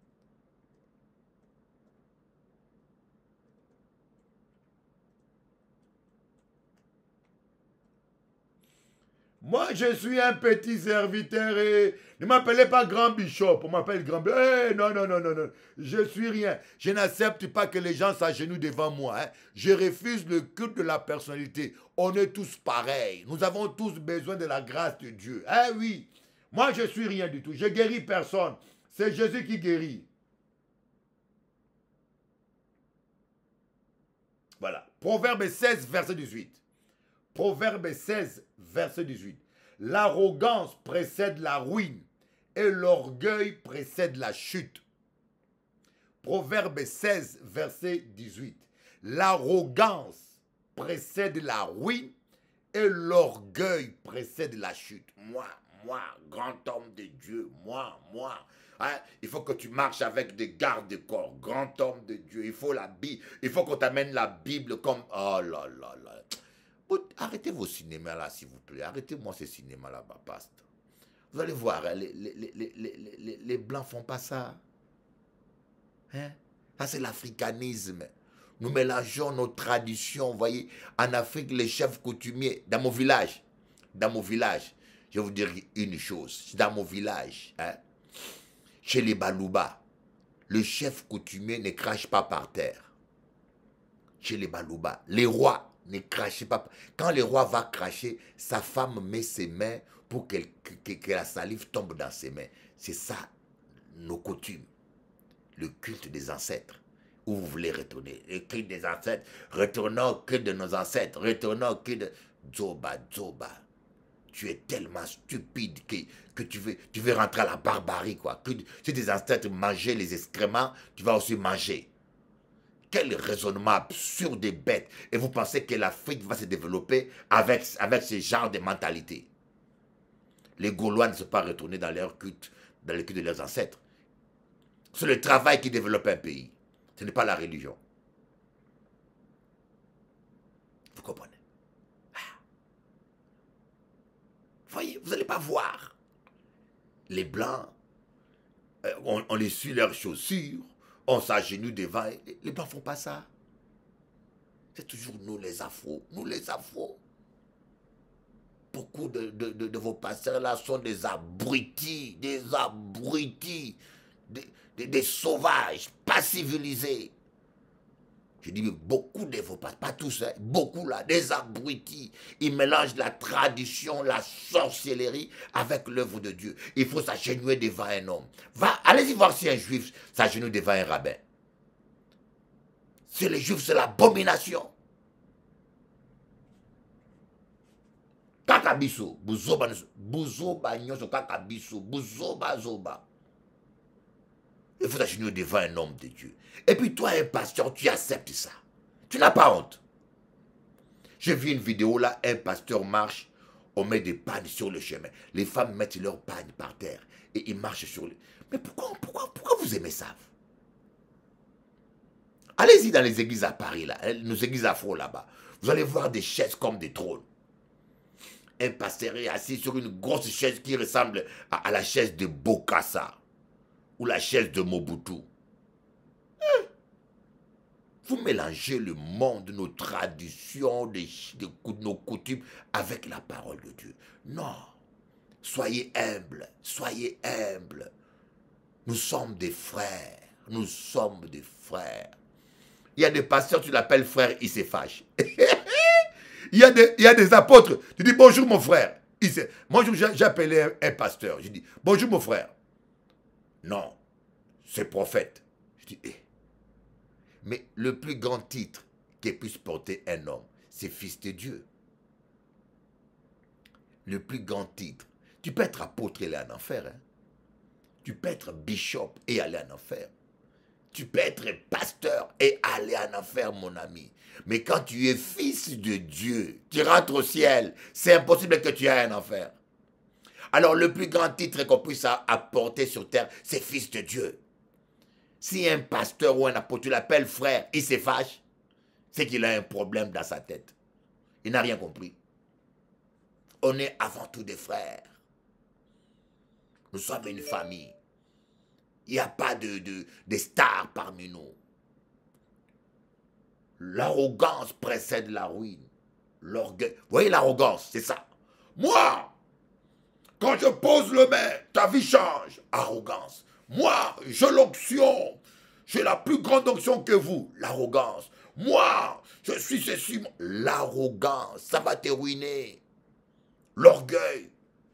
Moi, je suis un petit serviteur et ne m'appelez pas grand bishop. On m'appelle grand bishop. Hey, non. Je suis rien. Je n'accepte pas que les gens s'agenouillent devant moi. Hein. Je refuse le culte de la personnalité. On est tous pareils. Nous avons tous besoin de la grâce de Dieu. Ah oui. Moi, je suis rien du tout. Je guéris personne. C'est Jésus qui guérit. Voilà. Proverbe 16, verset 18. Proverbe 16, verset 18. L'arrogance précède la ruine et l'orgueil précède la chute. Proverbe 16, verset 18. L'arrogance précède la ruine et l'orgueil précède la chute. Moi, grand homme de Dieu, moi. Hein? Il faut que tu marches avec des gardes-corps, grand homme de Dieu. Il faut qu'on t'amène la Bible comme... Oh là. Arrêtez vos cinémas là, s'il vous plaît. Arrêtez-moi ces cinémas là, pasteur. Vous allez voir, les Blancs font pas ça. Hein? Ça, c'est l'africanisme. Nous mélangeons nos traditions. Vous voyez, en Afrique, les chefs coutumiers, dans mon village, je vais vous dire une chose. Dans mon village, hein, chez les Balouba, le chef coutumier ne crache pas par terre. Chez les Balouba, les rois ne crachez pas. Quand le roi va cracher, sa femme met ses mains pour que la salive tombe dans ses mains. C'est ça, nos coutumes. Le culte des ancêtres. Où vous voulez retourner? Le culte des ancêtres. Retournons au culte de nos ancêtres. Retournons au culte de... Dzoba. Tu es tellement stupide que tu veux rentrer à la barbarie, quoi. Si tes ancêtres mangeaient les excréments, tu vas aussi manger. Quel raisonnement absurde et bête. Et vous pensez que l'Afrique va se développer avec ce genre de mentalité. Les Gaulois ne sont pas retournés dans leur culte, dans le culte de leurs ancêtres. C'est le travail qui développe un pays. Ce n'est pas la religion. Vous comprenez? Voyez, vous n'allez pas voir. Les Blancs, on les suit leurs chaussures, on s'agenouille devant. Les Blancs ne font pas ça. C'est toujours nous les Afros, nous les Afros. Beaucoup de vos pasteurs là sont des abrutis, des sauvages, pas civilisés. Je dis beaucoup de vos pasteurs, pas tous, hein, beaucoup là, des abrutis. Ils mélangent la tradition, la sorcellerie avec l'œuvre de Dieu. Il faut s'agenouiller devant un homme. Allez-y voir si un juif s'agenouille devant un rabbin. C'est les juifs, c'est l'abomination. Kakabiso, buzoba nyoso kakabiso, buzoba zoba. Il faut s'agenouiller devant un homme de Dieu. Et puis toi, un pasteur, tu acceptes ça. Tu n'as pas honte. J'ai vu une vidéo là, un pasteur marche, on met des pagnes sur le chemin. Les femmes mettent leurs pagnes par terre et ils marchent sur les... Mais pourquoi vous aimez ça? Allez-y dans les églises à Paris, là, nos églises afro là-bas. Vous allez voir des chaises comme des trônes. Un pasteur est assis sur une grosse chaise qui ressemble à la chaise de Bokassa ou la chaise de Mobutu. Vous mélangez le monde, nos traditions, nos coutumes avec la parole de Dieu. Non. Soyez humbles, soyez humbles. Nous sommes des frères. Nous sommes des frères. Il y a des pasteurs, tu l'appelles frère, il se fâche. il y a des apôtres, tu dis bonjour mon frère. Moi j'ai appelé un pasteur, je dis bonjour mon frère. Non, c'est prophète. Je dis, mais le plus grand titre que puisse porter un homme, c'est fils de Dieu. Le plus grand titre. Tu peux être apôtre et aller en enfer. Hein? Tu peux être bishop et aller en enfer. Tu peux être pasteur et aller en enfer, mon ami. Mais quand tu es fils de Dieu, tu rentres au ciel. C'est impossible que tu ailles en enfer. Alors le plus grand titre qu'on puisse apporter sur terre, c'est fils de Dieu. Si un pasteur ou un apôtre, tu l'appelles frère, il se fâche, c'est qu'il a un problème dans sa tête. Il n'a rien compris. On est avant tout des frères. Nous sommes une famille. Il n'y a pas de stars parmi nous. L'arrogance précède la ruine. L'orgueil. Vous voyez l'arrogance, c'est ça. Moi, quand je pose le main, ta vie change. Arrogance. Moi, j'ai l'onction. J'ai la plus grande onction que vous. L'arrogance. Moi, je suis ceci. L'arrogance, ça va te ruiner. L'orgueil.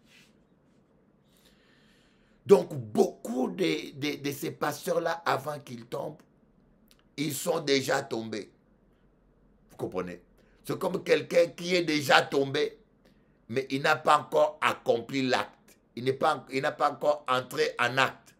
Donc, beaucoup de ces pasteurs-là, avant qu'ils tombent, ils sont déjà tombés. Vous comprenez? C'est comme quelqu'un qui est déjà tombé, mais il n'a pas encore accompli l'acte. Il n'a pas encore entré en acte.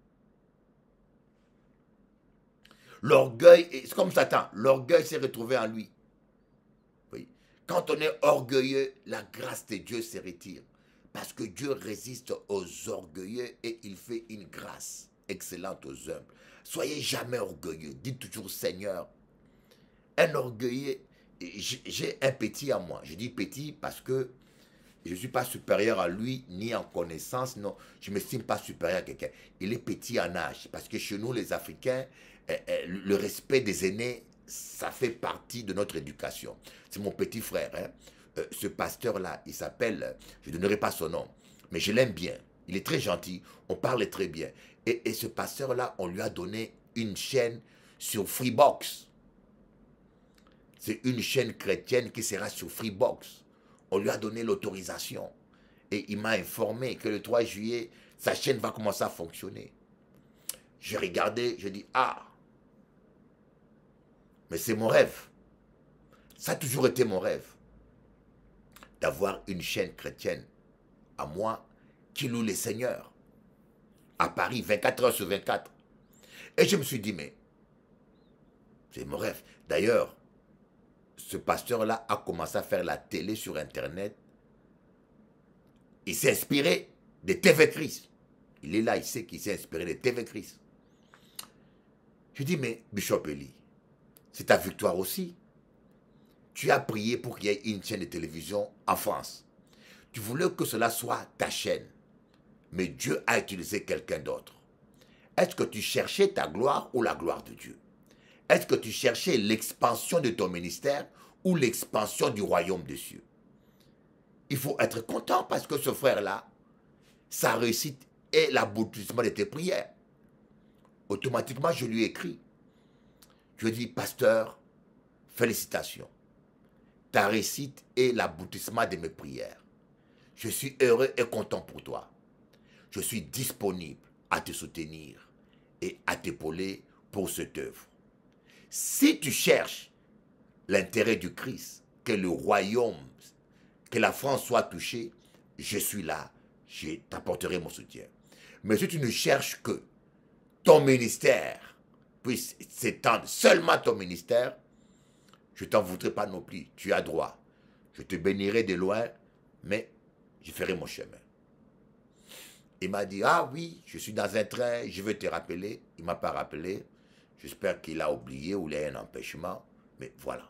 L'orgueil, c'est comme Satan. L'orgueil s'est retrouvé en lui. Oui. Quand on est orgueilleux, la grâce de Dieu se retire. Parce que Dieu résiste aux orgueilleux et il fait une grâce excellente aux humbles. Soyez jamais orgueilleux. Dites toujours Seigneur. Un orgueilleux, j'ai un petit à moi. Je dis petit parce que je ne suis pas supérieur à lui, ni en connaissance. Non, je ne m'estime pas supérieur à quelqu'un. Il est petit en âge. Parce que chez nous, les Africains, le respect des aînés, ça fait partie de notre éducation. C'est mon petit frère, hein. Ce pasteur-là, il s'appelle, je ne donnerai pas son nom, mais je l'aime bien. Il est très gentil, on parle très bien. Et ce pasteur-là, on lui a donné une chaîne sur Freebox. C'est une chaîne chrétienne qui sera sur Freebox. On lui a donné l'autorisation. Et il m'a informé que le 3 juillet, sa chaîne va commencer à fonctionner. J'ai regardé, je dis, ah, mais c'est mon rêve. Ça a toujours été mon rêve. D'avoir une chaîne chrétienne à moi qui loue les seigneurs à Paris 24 heures sur 24. Et je me suis dit, mais c'est mon rêve. D'ailleurs, ce pasteur-là a commencé à faire la télé sur Internet Il s'est inspiré de TV Christ. Il est là, il sait qu'il s'est inspiré de TV Christ. Je dis, mais Bishop Eli, c'est ta victoire aussi. Tu as prié pour qu'il y ait une chaîne de télévision en France. Tu voulais que cela soit ta chaîne. Mais Dieu a utilisé quelqu'un d'autre. Est-ce que tu cherchais ta gloire ou la gloire de Dieu? Est-ce que tu cherchais l'expansion de ton ministère ou l'expansion du royaume des cieux? Il faut être content parce que ce frère-là, sa réussite est l'aboutissement de tes prières. Automatiquement, je lui écris. Je lui dis, pasteur, félicitations. Ta réussite est l'aboutissement de mes prières. Je suis heureux et content pour toi. Je suis disponible à te soutenir et à t'épauler pour cette œuvre. Si tu cherches l'intérêt du Christ, que le royaume, que la France soit touchée, je suis là, je t'apporterai mon soutien. Mais si tu ne cherches que ton ministère puisse s'étendre, seulement ton ministère, je ne t'en voudrais pas non plus, tu as droit. Je te bénirai de loin, mais je ferai mon chemin. Il m'a dit, ah oui, je suis dans un train, je veux te rappeler. Il ne m'a pas rappelé. J'espère qu'il a oublié ou il a un empêchement. Mais voilà.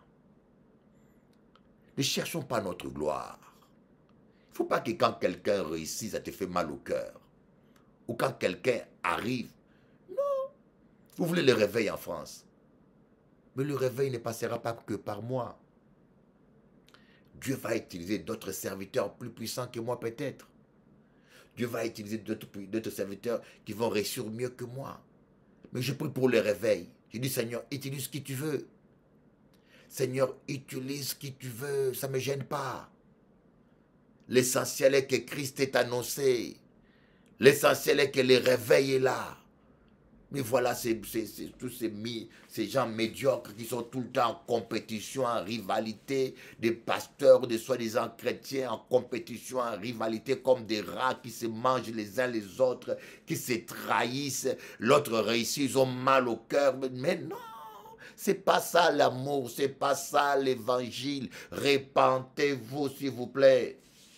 Ne cherchons pas notre gloire. Il ne faut pas que quand quelqu'un réussit, ça te fait mal au cœur. Ou quand quelqu'un arrive. Non. Vous voulez le réveil en France. Mais le réveil ne passera pas que par moi. Dieu va utiliser d'autres serviteurs plus puissants que moi peut-être. Dieu va utiliser d'autres serviteurs qui vont réussir mieux que moi. Mais je prie pour le réveil. Je dis, Seigneur, utilise qui tu veux. Seigneur, utilise qui tu veux. Ça ne me gêne pas. L'essentiel est que Christ est annoncé. L'essentiel est que le réveil est là. Mais voilà, tous ces gens médiocres qui sont tout le temps en compétition, en rivalité, des pasteurs, des soi-disant chrétiens en compétition, en rivalité comme des rats qui se mangent les uns les autres, qui se trahissent. L'autre réussit, ils ont mal au cœur. Mais non, c'est pas ça l'amour, c'est pas ça l'évangile. Répentez-vous, s'il vous plaît.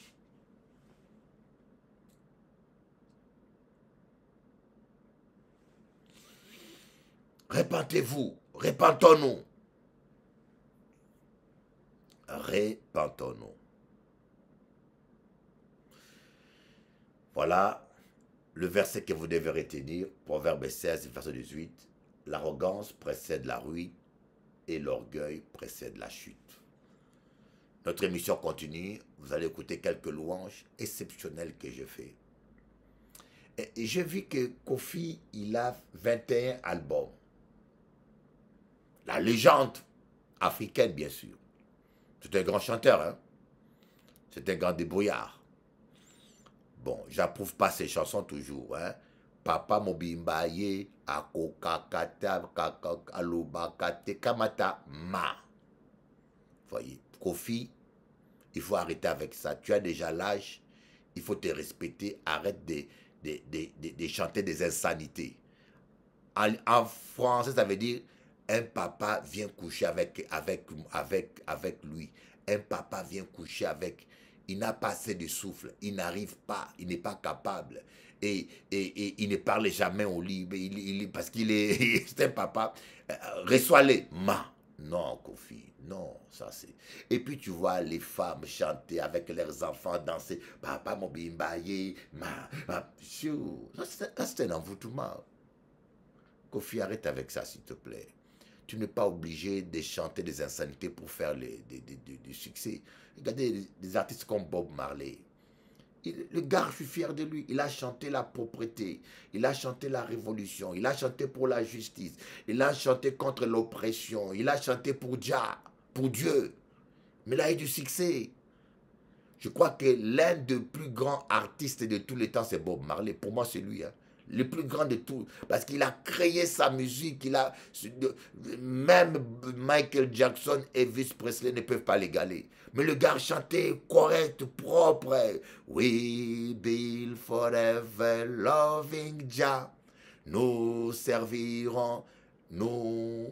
Répentez-vous, répentons-nous. Répentons-nous. Voilà le verset que vous devez retenir, Proverbe 16, verset 18. L'arrogance précède la ruine et l'orgueil précède la chute. Notre émission continue. Vous allez écouter quelques louanges exceptionnelles que je fais. Et j'ai vu que Kofi, il a 21 albums. La légende africaine, bien sûr. C'est un grand chanteur, hein. C'est un grand débrouillard. Bon, j'approuve pas ses chansons toujours, hein. Papa Mobimbaye, Akokakata, Alobakate, Kamata, Ma. Voyez, Kofi, il faut arrêter avec ça. Tu as déjà l'âge, il faut te respecter. Arrête de chanter des insanités. En français, ça veut dire un papa vient coucher avec lui. Un papa vient coucher avec. Il n'a pas assez de souffle. Il n'arrive pas. Il n'est pas capable. Et il ne parle jamais au lit. Parce qu'il est, c'est un papa. Reçois-les. Non, Kofi. Non, ça c'est. Et puis tu vois les femmes chanter avec leurs enfants, danser. Papa Mobimbaye. Ça c'est un envoûtement. Kofi, arrête avec ça, s'il te plaît. Tu n'es pas obligé de chanter des insanités pour faire du succès. Regardez des artistes comme Bob Marley. Le gars, je suis fier de lui. Il a chanté la propreté. Il a chanté la révolution. Il a chanté pour la justice. Il a chanté contre l'oppression. Il a chanté pour Dieu. Mais il a eu du succès. Je crois que l'un des plus grands artistes de tous les temps, c'est Bob Marley. Pour moi, c'est lui, hein. Le plus grand de tout, parce qu'il a créé sa musique, même Michael Jackson et Elvis Presley ne peuvent pas l'égaler. Mais le gars chantait correct, propre. We will forever loving Jah. Nous servirons, nous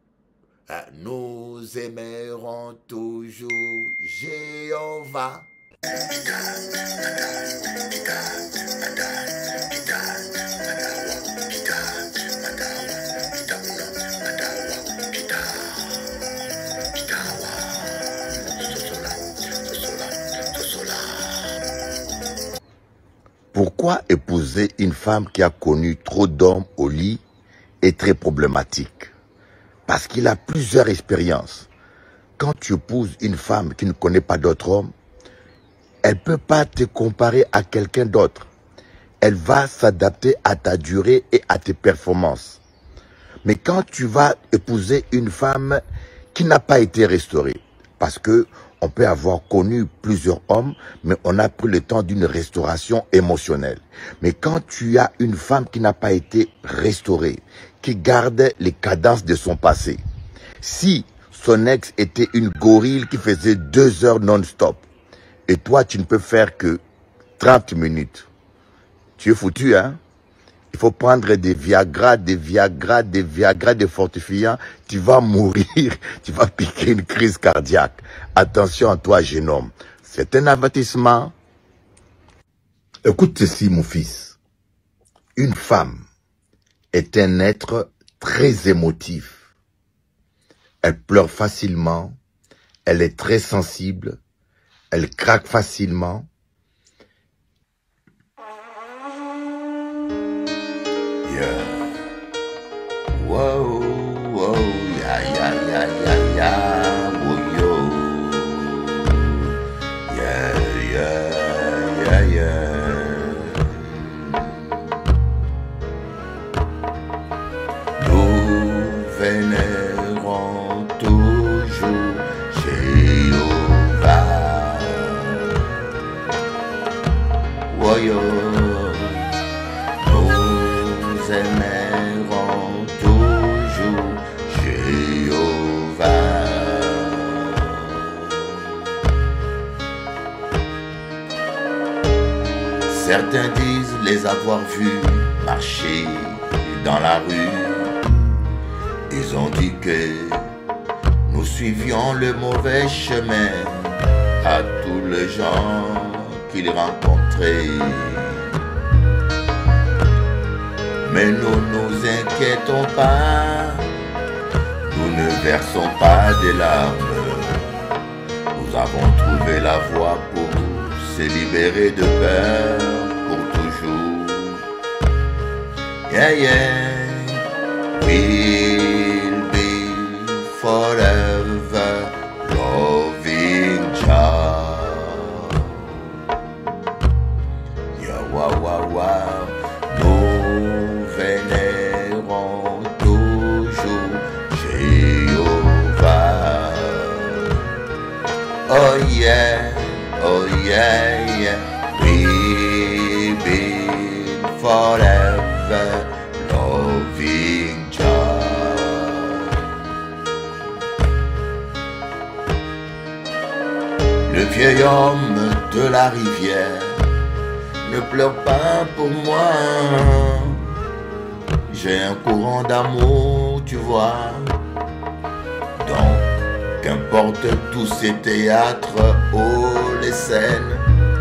aimerons toujours Jéhovah. Pourquoi épouser une femme qui a connu trop d'hommes au lit est très problématique? Parce qu'il a plusieurs expériences. Quand tu épouses une femme qui ne connaît pas d'autres hommes, elle ne peut pas te comparer à quelqu'un d'autre. Elle va s'adapter à ta durée et à tes performances. Mais quand tu vas épouser une femme qui n'a pas été restaurée, parce que on peut avoir connu plusieurs hommes, mais on a pris le temps d'une restauration émotionnelle. Mais quand tu as une femme qui n'a pas été restaurée, qui garde les cadences de son passé, si son ex était une gorille qui faisait 2 heures non-stop, et toi tu ne peux faire que 30 minutes, tu es foutu, hein? Il faut prendre des Viagra, des fortifiants. Tu vas mourir, tu vas piquer une crise cardiaque. Attention à toi, jeune homme. C'est un avertissement. Écoute ceci, mon fils. Une femme est un être très émotif. Elle pleure facilement. Elle est très sensible. Elle craque facilement. Wow, wow, ya, ya, ya, ya, ya, oh, yo. Yeah, yeah, yeah, yeah. Nous vénérons toujours Jéhovah. Oh, yo. Nous aimerons toujours Jéhovah. Certains disent les avoir vus marcher dans la rue. Ils ont dit que nous suivions le mauvais chemin à tous les gens qu'ils rencontraient. Mais nous nous inquiétons pas, nous ne versons pas des larmes. Nous avons trouvé la voie pour se libérer de peur pour toujours. Yeah, yeah, we'll be forever loving child. Yeah, wow, wow, wow. Nous vénérons toujours Jéhovah. Oh yeah, yeah. We've been forever loving child. Le vieil homme de la rivière ne pleure pas pour moi. J'ai un courant d'amour, tu vois. Donc, qu'importe tous ces théâtres, oh, les scènes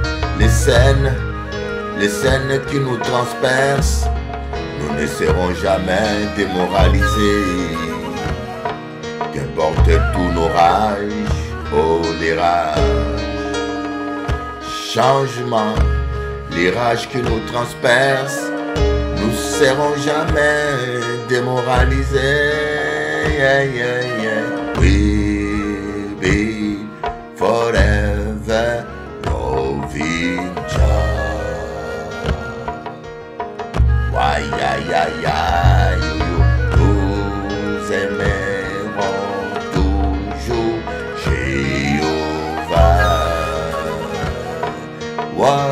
qui nous transpercent, nous ne serons jamais démoralisés. Qu'importe tous nos rages, oh, les rages. Changement. Les rages qui nous transpercent, nous serons jamais démoralisés. Yeah, yeah, yeah. We'll be forever loving child. Why, yeah, nous aimerons toujours Jéhovah. Why,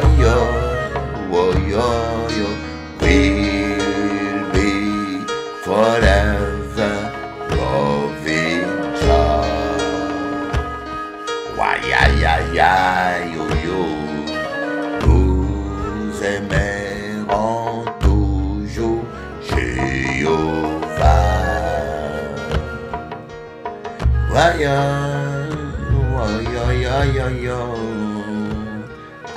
yo, we'll be forever loving child. Why, yo, nous aimerons toujours Jéhovah. Why, yo.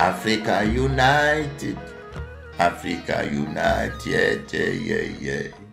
Africa United. Africa United, yeah, yeah, yeah.